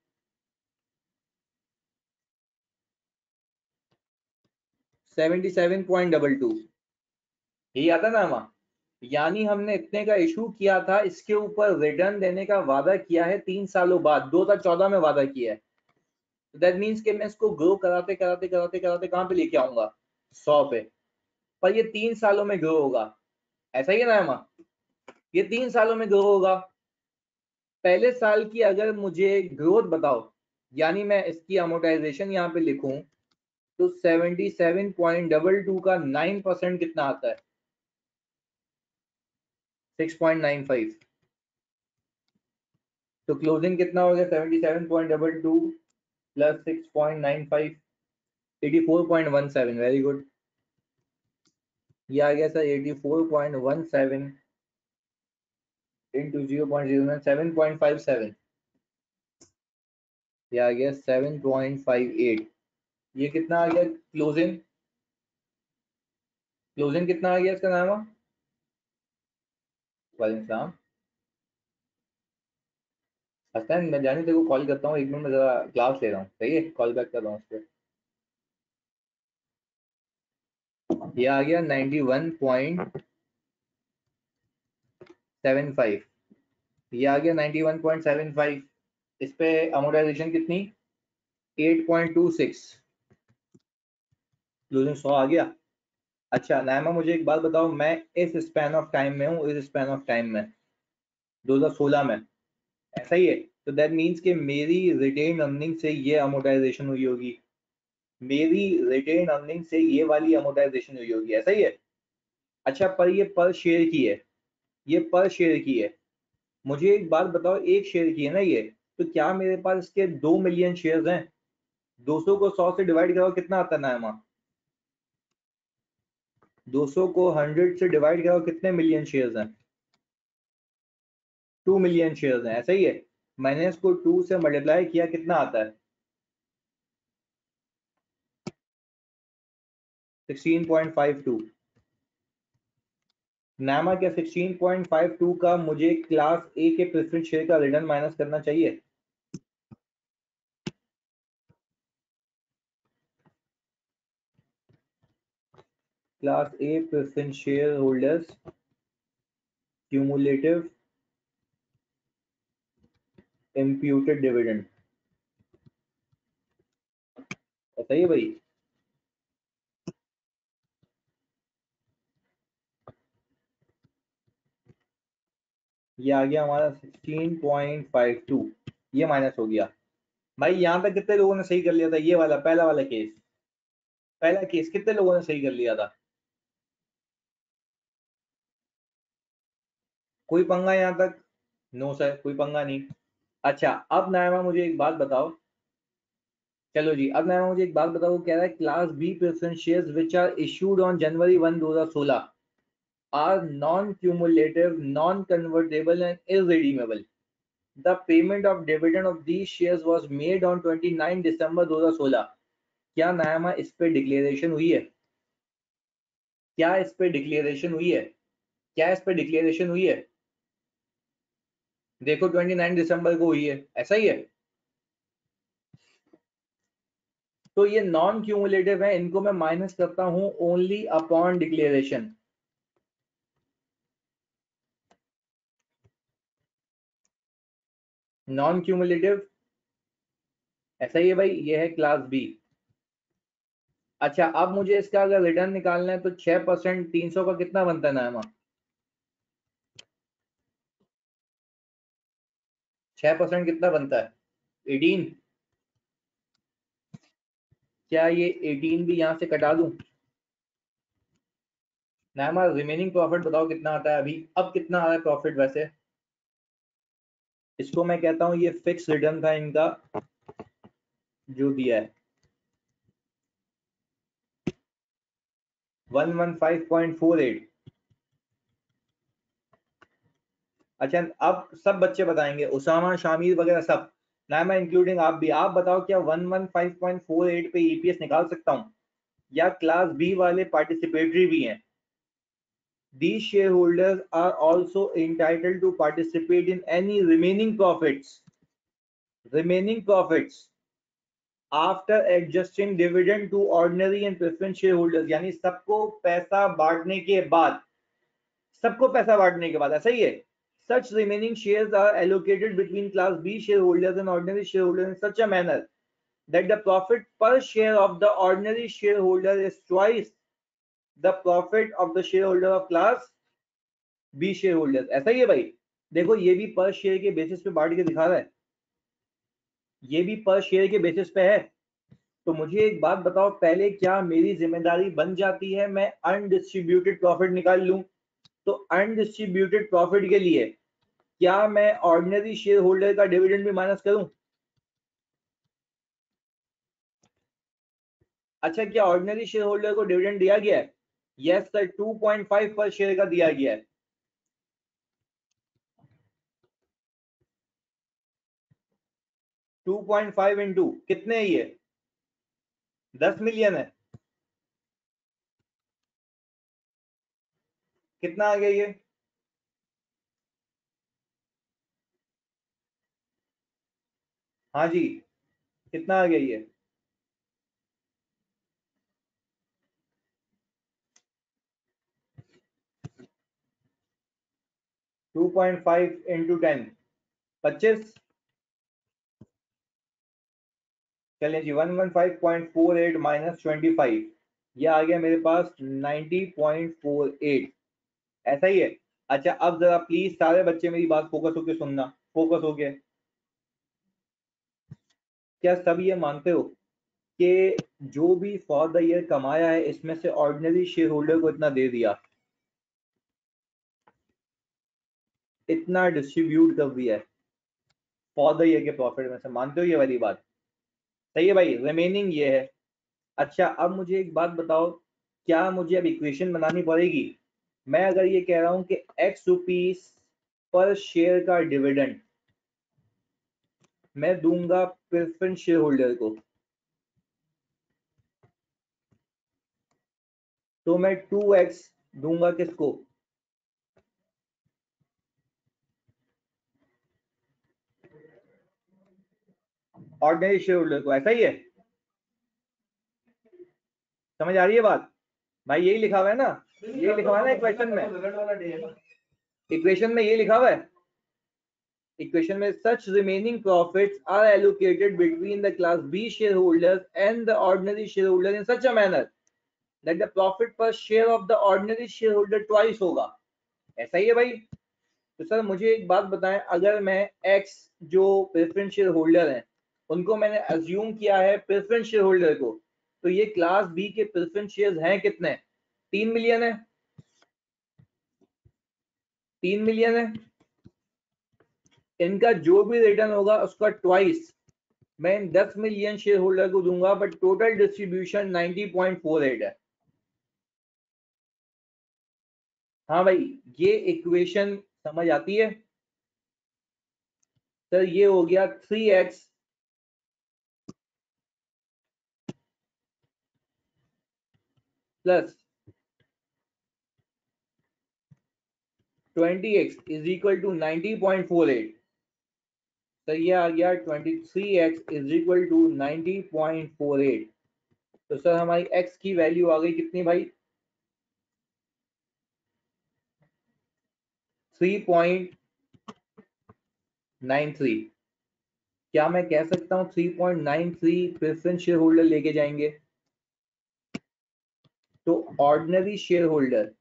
Seventy seven point double two, यही आता नायमा। यानी हमने इतने का इशू किया था, इसके ऊपर रिटर्न देने का वादा किया है तीन सालों बाद, दो हज़ार चौदह में वादा किया है। दैट मीन्स कि मैं इसको ग्रो कराते कराते कराते कराते कहां पे लेके आऊंगा, सौ पे, पर ये तीन सालों में ग्रो होगा। ऐसा ही है ना एमा, ये तीन सालों में ग्रो होगा। पहले साल की अगर मुझे ग्रोथ बताओ, यानी मैं इसकी अमोटाइजेशन यहाँ पे लिखूं, तो seventy seven point two two का नाइन परसेंट कितना आता है, सिक्स पॉइंट नाइन फाइव। तो क्लोजिंग कितना हो गया, seventy seven point two two plus six point nine five, eighty four point one seven. Very good, ये आ गया sir eighty four point one seven into zero point zero nine, seven point five seven, ये आ गया seven point five eight. ये कितना आ गया क्लोजिंग, क्लोजिंग कितना आ गया इसका नाम? वालेकुम सलाम। हसन मैं जानी तेरे को कॉल करता हूँ, एक मिनट में जरा क्लास ले रहा हूँ, सही है, कॉल बैक कर रहा हूँ उस पर। ये आ गया ninety one point seven five, ये आ गया ninety one point seven five. इस पे अमोटाइजेशन कितनी, eight point two six, closing सौ आ गया। अच्छा नायमा मुझे एक बात बताओ, मैं इस स्पैन ऑफ टाइम में हूँ, इस स्पैन ऑफ टाइम में दो हज़ार सोलह में, ऐसा ही है। तो दैट मीन्स कि मेरी रिटेन अर्निंग से ये अमोटाइजेशन हुई होगी, मेरी रिटेन अर्निंग से ये वाली अमोटाइजेशन हुई होगी, ऐसा ही है। अच्छा पर ये पर शेयर की है, ये पर शेयर की है। मुझे एक बात बताओ, एक शेयर की है ना ये, तो क्या मेरे पास इसके दो मिलियन शेयर्स हैं? दो सौ को सौ से डिवाइड करो कितना आता है नायमा, दो सौ को हंड्रेड से डिवाइड करो कितने मिलियन शेयर्स हैं? टू मिलियन शेयर्स हैं, ऐसा ही है। मैंने इसको टू से मल्टीप्लाई किया, कितना आता है, सिक्सटीन पॉइंट फाइव टू। नामा क्या सिक्सटीन पॉइंट फाइव टू का मुझे क्लास ए के प्रेफरेंस शेयर का रिटर्न माइनस करना चाहिए? Class A preference share holders cumulative imputed dividend, ऐसा ही है भाई। ये आ गया हमारा सिक्सटीन पॉइंट फाइव टू, ये माइनस हो गया। भाई यहाँ तक कितने लोगों ने सही कर लिया था? ये वाला पहला वाला केस, पहला केस कितने लोगों ने सही कर लिया था? कोई पंगा यहाँ तक? नो सर, कोई पंगा नहीं। अच्छा अब नायमा मुझे एक बात बताओ, चलो जी, अब नायमा मुझे एक बात बताओ, वो कह रहा है class B preference shares which are issued on January one दो हज़ार सोलह are non cumulative, non convertible and irredeemable. The payment of dividend of these shares was made on उनतीस दिसंबर दो हज़ार सोलह। क्या नायमा इस पे डिक्लेरेशन हुई है? क्या इस पे डिक्लेरेशन हुई है? क्या इस पे डिक्लेरेशन हुई है? देखो उनतीस दिसंबर को हुई है, ऐसा ही है। तो ये नॉन क्यूमुलेटिव है, इनको मैं माइनस करता हूं only upon declaration. Non cumulative ऐसा ही है भाई, ये है क्लास बी। अच्छा अब मुझे इसका अगर रिटर्न निकालना है तो छह परसेंट तीन सौ का कितना बनता है नायमा? छह परसेंट कितना बनता है? अठारह। क्या ये अठारह भी यहां से कटा दूं? नायमा रिमेनिंग प्रॉफिट बताओ कितना आता है अभी, अब कितना आ रहा है प्रॉफिट वैसे? इसको मैं कहता हूं ये फिक्स रिटर्न था इनका जो दिया है, one one five point four eight. अच्छा अब सब बच्चे बताएंगे, उसामा शामिर वगैरह सब, नायमा इंक्लूडिंग आप भी, आप बताओ क्या one one five point four eight पे ईपीएस निकाल सकता हूं, या क्लास बी वाले पार्टिसिपेटरी भी हैं? These shareholders are also entitled to participate in any remaining profits, remaining profits after adjusting dividend to ordinary and preference shareholders। यानी सबको पैसा बांटने के बाद, सबको पैसा बांटने के बाद, ऐसा ही है। Such remaining shares are allocated between class B shareholders and ordinary shareholders in such a manner that the profit per share of the ordinary shareholder is twice the profit of the shareholder of class B shareholders। ऐसा ही है भाई, देखो ये भी पर share के basis पे बांट के दिखा रहा है, ये भी पर शेयर के बेसिस पे है। तो मुझे एक बात बताओ, पहले क्या मेरी जिम्मेदारी बन जाती है मैं अनडिस्ट्रीब्यूटेड प्रॉफिट निकाल लूं? तो अनडिस्ट्रीब्यूटेड प्रॉफिट के लिए क्या मैं ऑर्डिनरी शेयर होल्डर का डिविडेंड भी माइनस करूं? अच्छा क्या ऑर्डिनरी शेयर होल्डर को डिविडेंड दिया गया है? Yes sir, two point five per share का दिया गया है। टू पॉइंट फाइव इंटू कितने है ये? दस मिलियन है। कितना आ गया ये? हाँ जी, कितना आ गया ये? Two point five into ten, पच्चीस। चलिए जी, one one five point four eight minus twenty five, ये आ गया मेरे पास नाइंटी पॉइंट फोर एट, ऐसा ही है। अच्छा अब जरा प्लीज सारे बच्चे मेरी बात फोकस होके सुनना, फोकस होके। क्या सब ये मानते हो कि जो भी फॉर द ईयर कमाया है इसमें से ऑर्डिनरी शेयर होल्डर को इतना दे दिया, इतना डिस्ट्रीब्यूट कर दिया है फॉर द ईयर के प्रॉफिट में से, मानते हो ये वाली बात? सही है भाई, रिमेनिंग ये है। अच्छा अब मुझे एक बात बताओ, क्या मुझे अब इक्वेशन बनानी पड़ेगी? मैं अगर ये कह रहा हूं कि एक्स रुपीस पर शेयर का डिविडेंड मैं दूंगा प्रेफरेंस शेयर होल्डर को, तो मैं टू एक्स दूंगा किसको? ऑर्डिनरी शेयर होल्डर को, ऐसा ही है। समझ आ रही है बात? भाई यही लिखा हुआ है ना, यही लिखा हुआ है ना इक्वेशन में, इक्वेशन में ये लिखा हुआ है, इक्वेशन में such remaining profits are allocated between the class B shareholders and the ordinary shareholder in such a manner that the profit per share of the ordinary shareholder twice होगा, ऐसा ही है भाई। तो सर मुझे एक बात बताएं, अगर मैं एक्स जो प्रेफरेंस शेयर होल्डर हैं उनको मैंने अज्यूम किया है प्रेफरेंस शेयर होल्डर को, तो ये क्लास बी के प्रेफरेंस शेयर्स हैं कितने? तीन मिलियन है, तीन मिलियन है। इनका जो भी रिटर्न होगा उसका ट्वाइस मैं इन दस मिलियन शेयर होल्डर को दूंगा, but total distribution ninety point four eight है। हाँ भाई, ये इक्वेशन समझ आती है? सर ये हो गया three X plus twenty X is equal to ninety point four eight. तो ये आ गया twenty three X is equal to ninety point four eight. तो सर हमारी x की वैल्यू आ गई कितनी भाई? Three point nine three. क्या मैं कह सकता हूँ three point nine three preference share holder लेके जाएंगे? तो ऑर्डिनरी शेयर होल्डर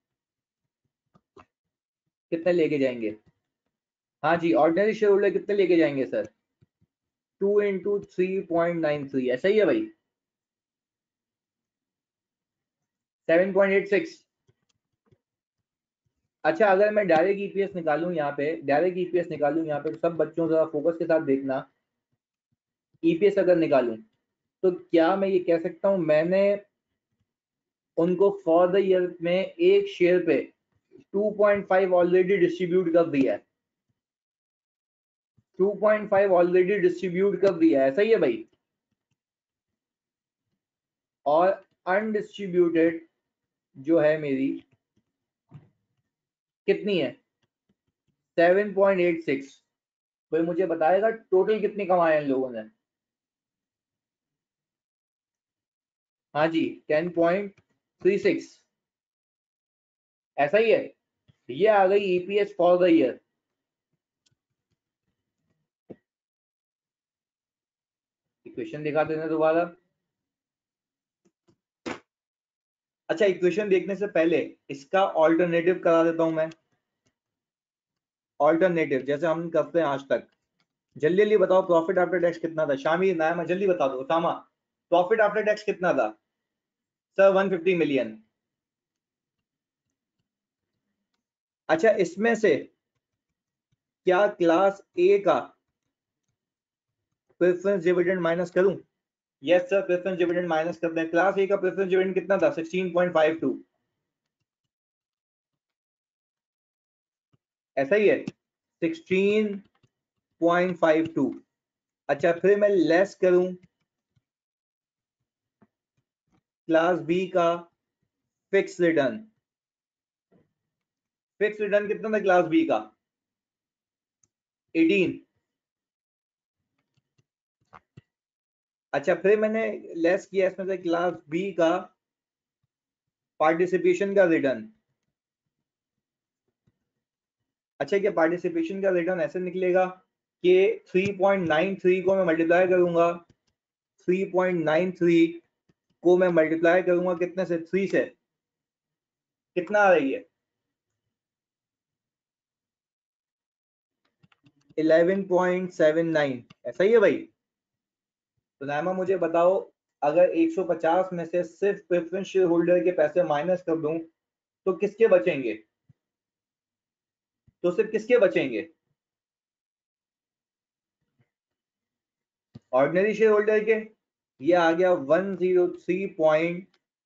कितने लेके जाएंगे? हाँ जी, ऑर्डिनरी शेयर होल्डर कितने लेके जाएंगे sir? Two into three point nine three, ऐसा ही है भाई? Seven point eight six. अच्छा, अगर मैं डायरेक्ट ईपीएस निकालूं यहाँ पे, डायरेक्ट ईपीएस निकालूं यहाँ पे, तो सब बच्चों जरा फोकस के साथ देखना। ईपीएस अगर निकालूं तो क्या मैं ये कह सकता हूँ मैंने उनको फॉर द ईयर में एक शेयर पे two point five already distribute कर दिया है, two point five already distribute कर दिया है, सही है भाई? और अनडिस्ट्रीब्यूटेड जो है मेरी कितनी है? Seven point eight six. कोई मुझे बताएगा टोटल कितनी कमाए इन लोगों ने? हाँ जी, टेन पॉइंट थ्री सिक्स, ऐसा ही है। ये आ गई EPS for the year. Equation दिखा देना दोबारा। अच्छा, इक्वेशन देखने से पहले इसका ऑल्टरनेटिव करा देता हूं मैं। ऑल्टरनेटिव जैसे हम करते हैं आज तक। जल्दी जल्दी बताओ, प्रॉफिट आफ्टर टैक्स कितना था? शामी नायमा जल्दी बता दो। सामा, प्रॉफिट आफ्टर टैक्स कितना था? Sir one fifty million. अच्छा, इसमें से क्या क्लास ए का प्रेफरेंस डिविडेंड माइनस करूं? Yes sir, preference dividend minus कर दें। क्लास ए का प्रेफरेंस डिविडेंड कितना था? सिक्सटीन पॉइंट फाइव टू, ऐसा ही है, सिक्सटीन पॉइंट फाइव टू। अच्छा, फिर मैं लेस करूं क्लास बी का फिक्स रिटर्न। फिक्स रिटर्न कितना था क्लास बी का? एटीन। अच्छा, फिर मैंने लेस किया इसमें से क्लास बी का पार्टिसिपेशन का रिटर्न। अच्छा, क्या पार्टिसिपेशन का रिटर्न ऐसे निकलेगा कि थ्री पॉइंट नाइन थ्री को मैं मल्टीप्लाई करूंगा, थ्री पॉइंट नाइन थ्री को मैं मल्टीप्लाई करूंगा कितने से? थ्री से। कितना आ रही है? इलेवन पॉइंट सेवन नाइन, ऐसा ही है भाई? तो नायमा मुझे बताओ, अगर एक सौ पचास में से सिर्फ प्रेफरेंस शेयर होल्डर के पैसे माइनस कर दूं तो किसके बचेंगे? तो सिर्फ किसके बचेंगे? ऑर्डिनरी शेयर होल्डर के। ये आ गया one zero three point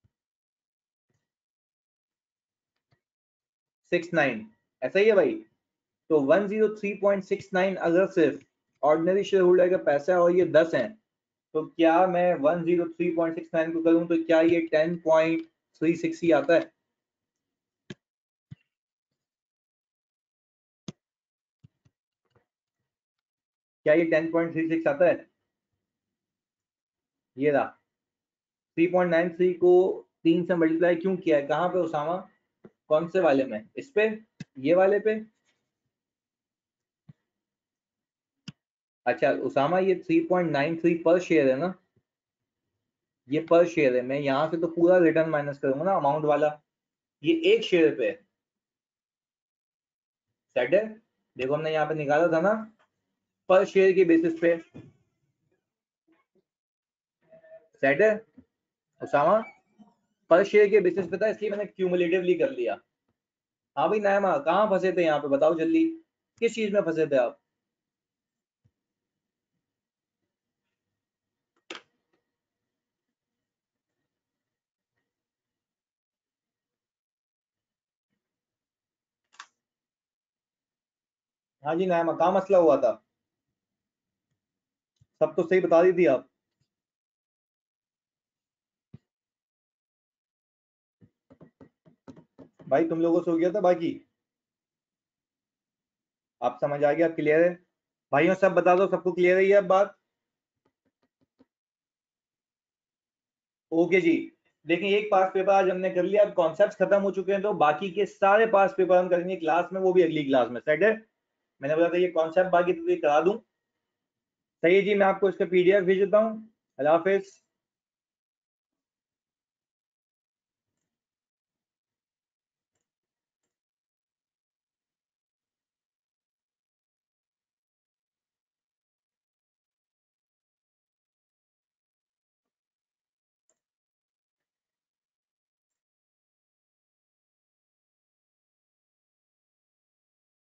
six nine, ऐसा ही है भाई? तो one zero three point six nine अगर सिर्फ ऑर्डिनरी शेयर होल्डर का पैसा है और ये दस है, तो क्या मैं one zero three point six nine को करूं तो क्या ये टेन पॉइंट थ्री सिक्स ही आता है? क्या ये टेन पॉइंट थ्री सिक्स आता है? ये रहा। थ्री पॉइंट नाइन थ्री को तीन से मल्टीप्लाई क्यों किया है? कहाँ पे उसामा? कौन से वाले में? इस पे, ये वाले पे? अच्छा उसामा, ये three point nine three per share है ना? ये पर शेयर है, मैं यहाँ से तो पूरा रिटर्न माइनस करूंगा ना अमाउंट वाला। ये एक शेयर पे है। सेट है। देखो हमने यहाँ पे निकाला था ना पर शेयर के बेसिस पे, सेट है उसामा, पर शेयर के बेसिस पे था इसलिए मैंने क्यूमुलेटिवली कर लिया। हाँ भाई नायमा कहाँ फंसे थे यहाँ पे, बताओ जल्दी किस चीज में फंसे थे आप? हाँ जी नायमा कहाँ मसला हुआ था? सब तो सही बता दी थी आप। भाई तुम लोगों से हो गया था बाकी, आप समझ आ गया, आप क्लियर है भाइयों? सब बता दो सबको क्लियर है ये अब बात? ओके जी। देखिए एक पास पेपर आज हमने कर लिया, अब कॉन्सेप्ट्स खत्म हो चुके हैं तो बाकी के सारे पास पेपर हम करेंगे क्लास में, वो भी अगली क्लास में, सेट है? मैंने बोला था ये कॉन्सेप्ट बाकी तो करा दूं। सही है जी, मैं आपको इसका पीडीएफ भेज देता हूँ। अल्लाह हाफिज।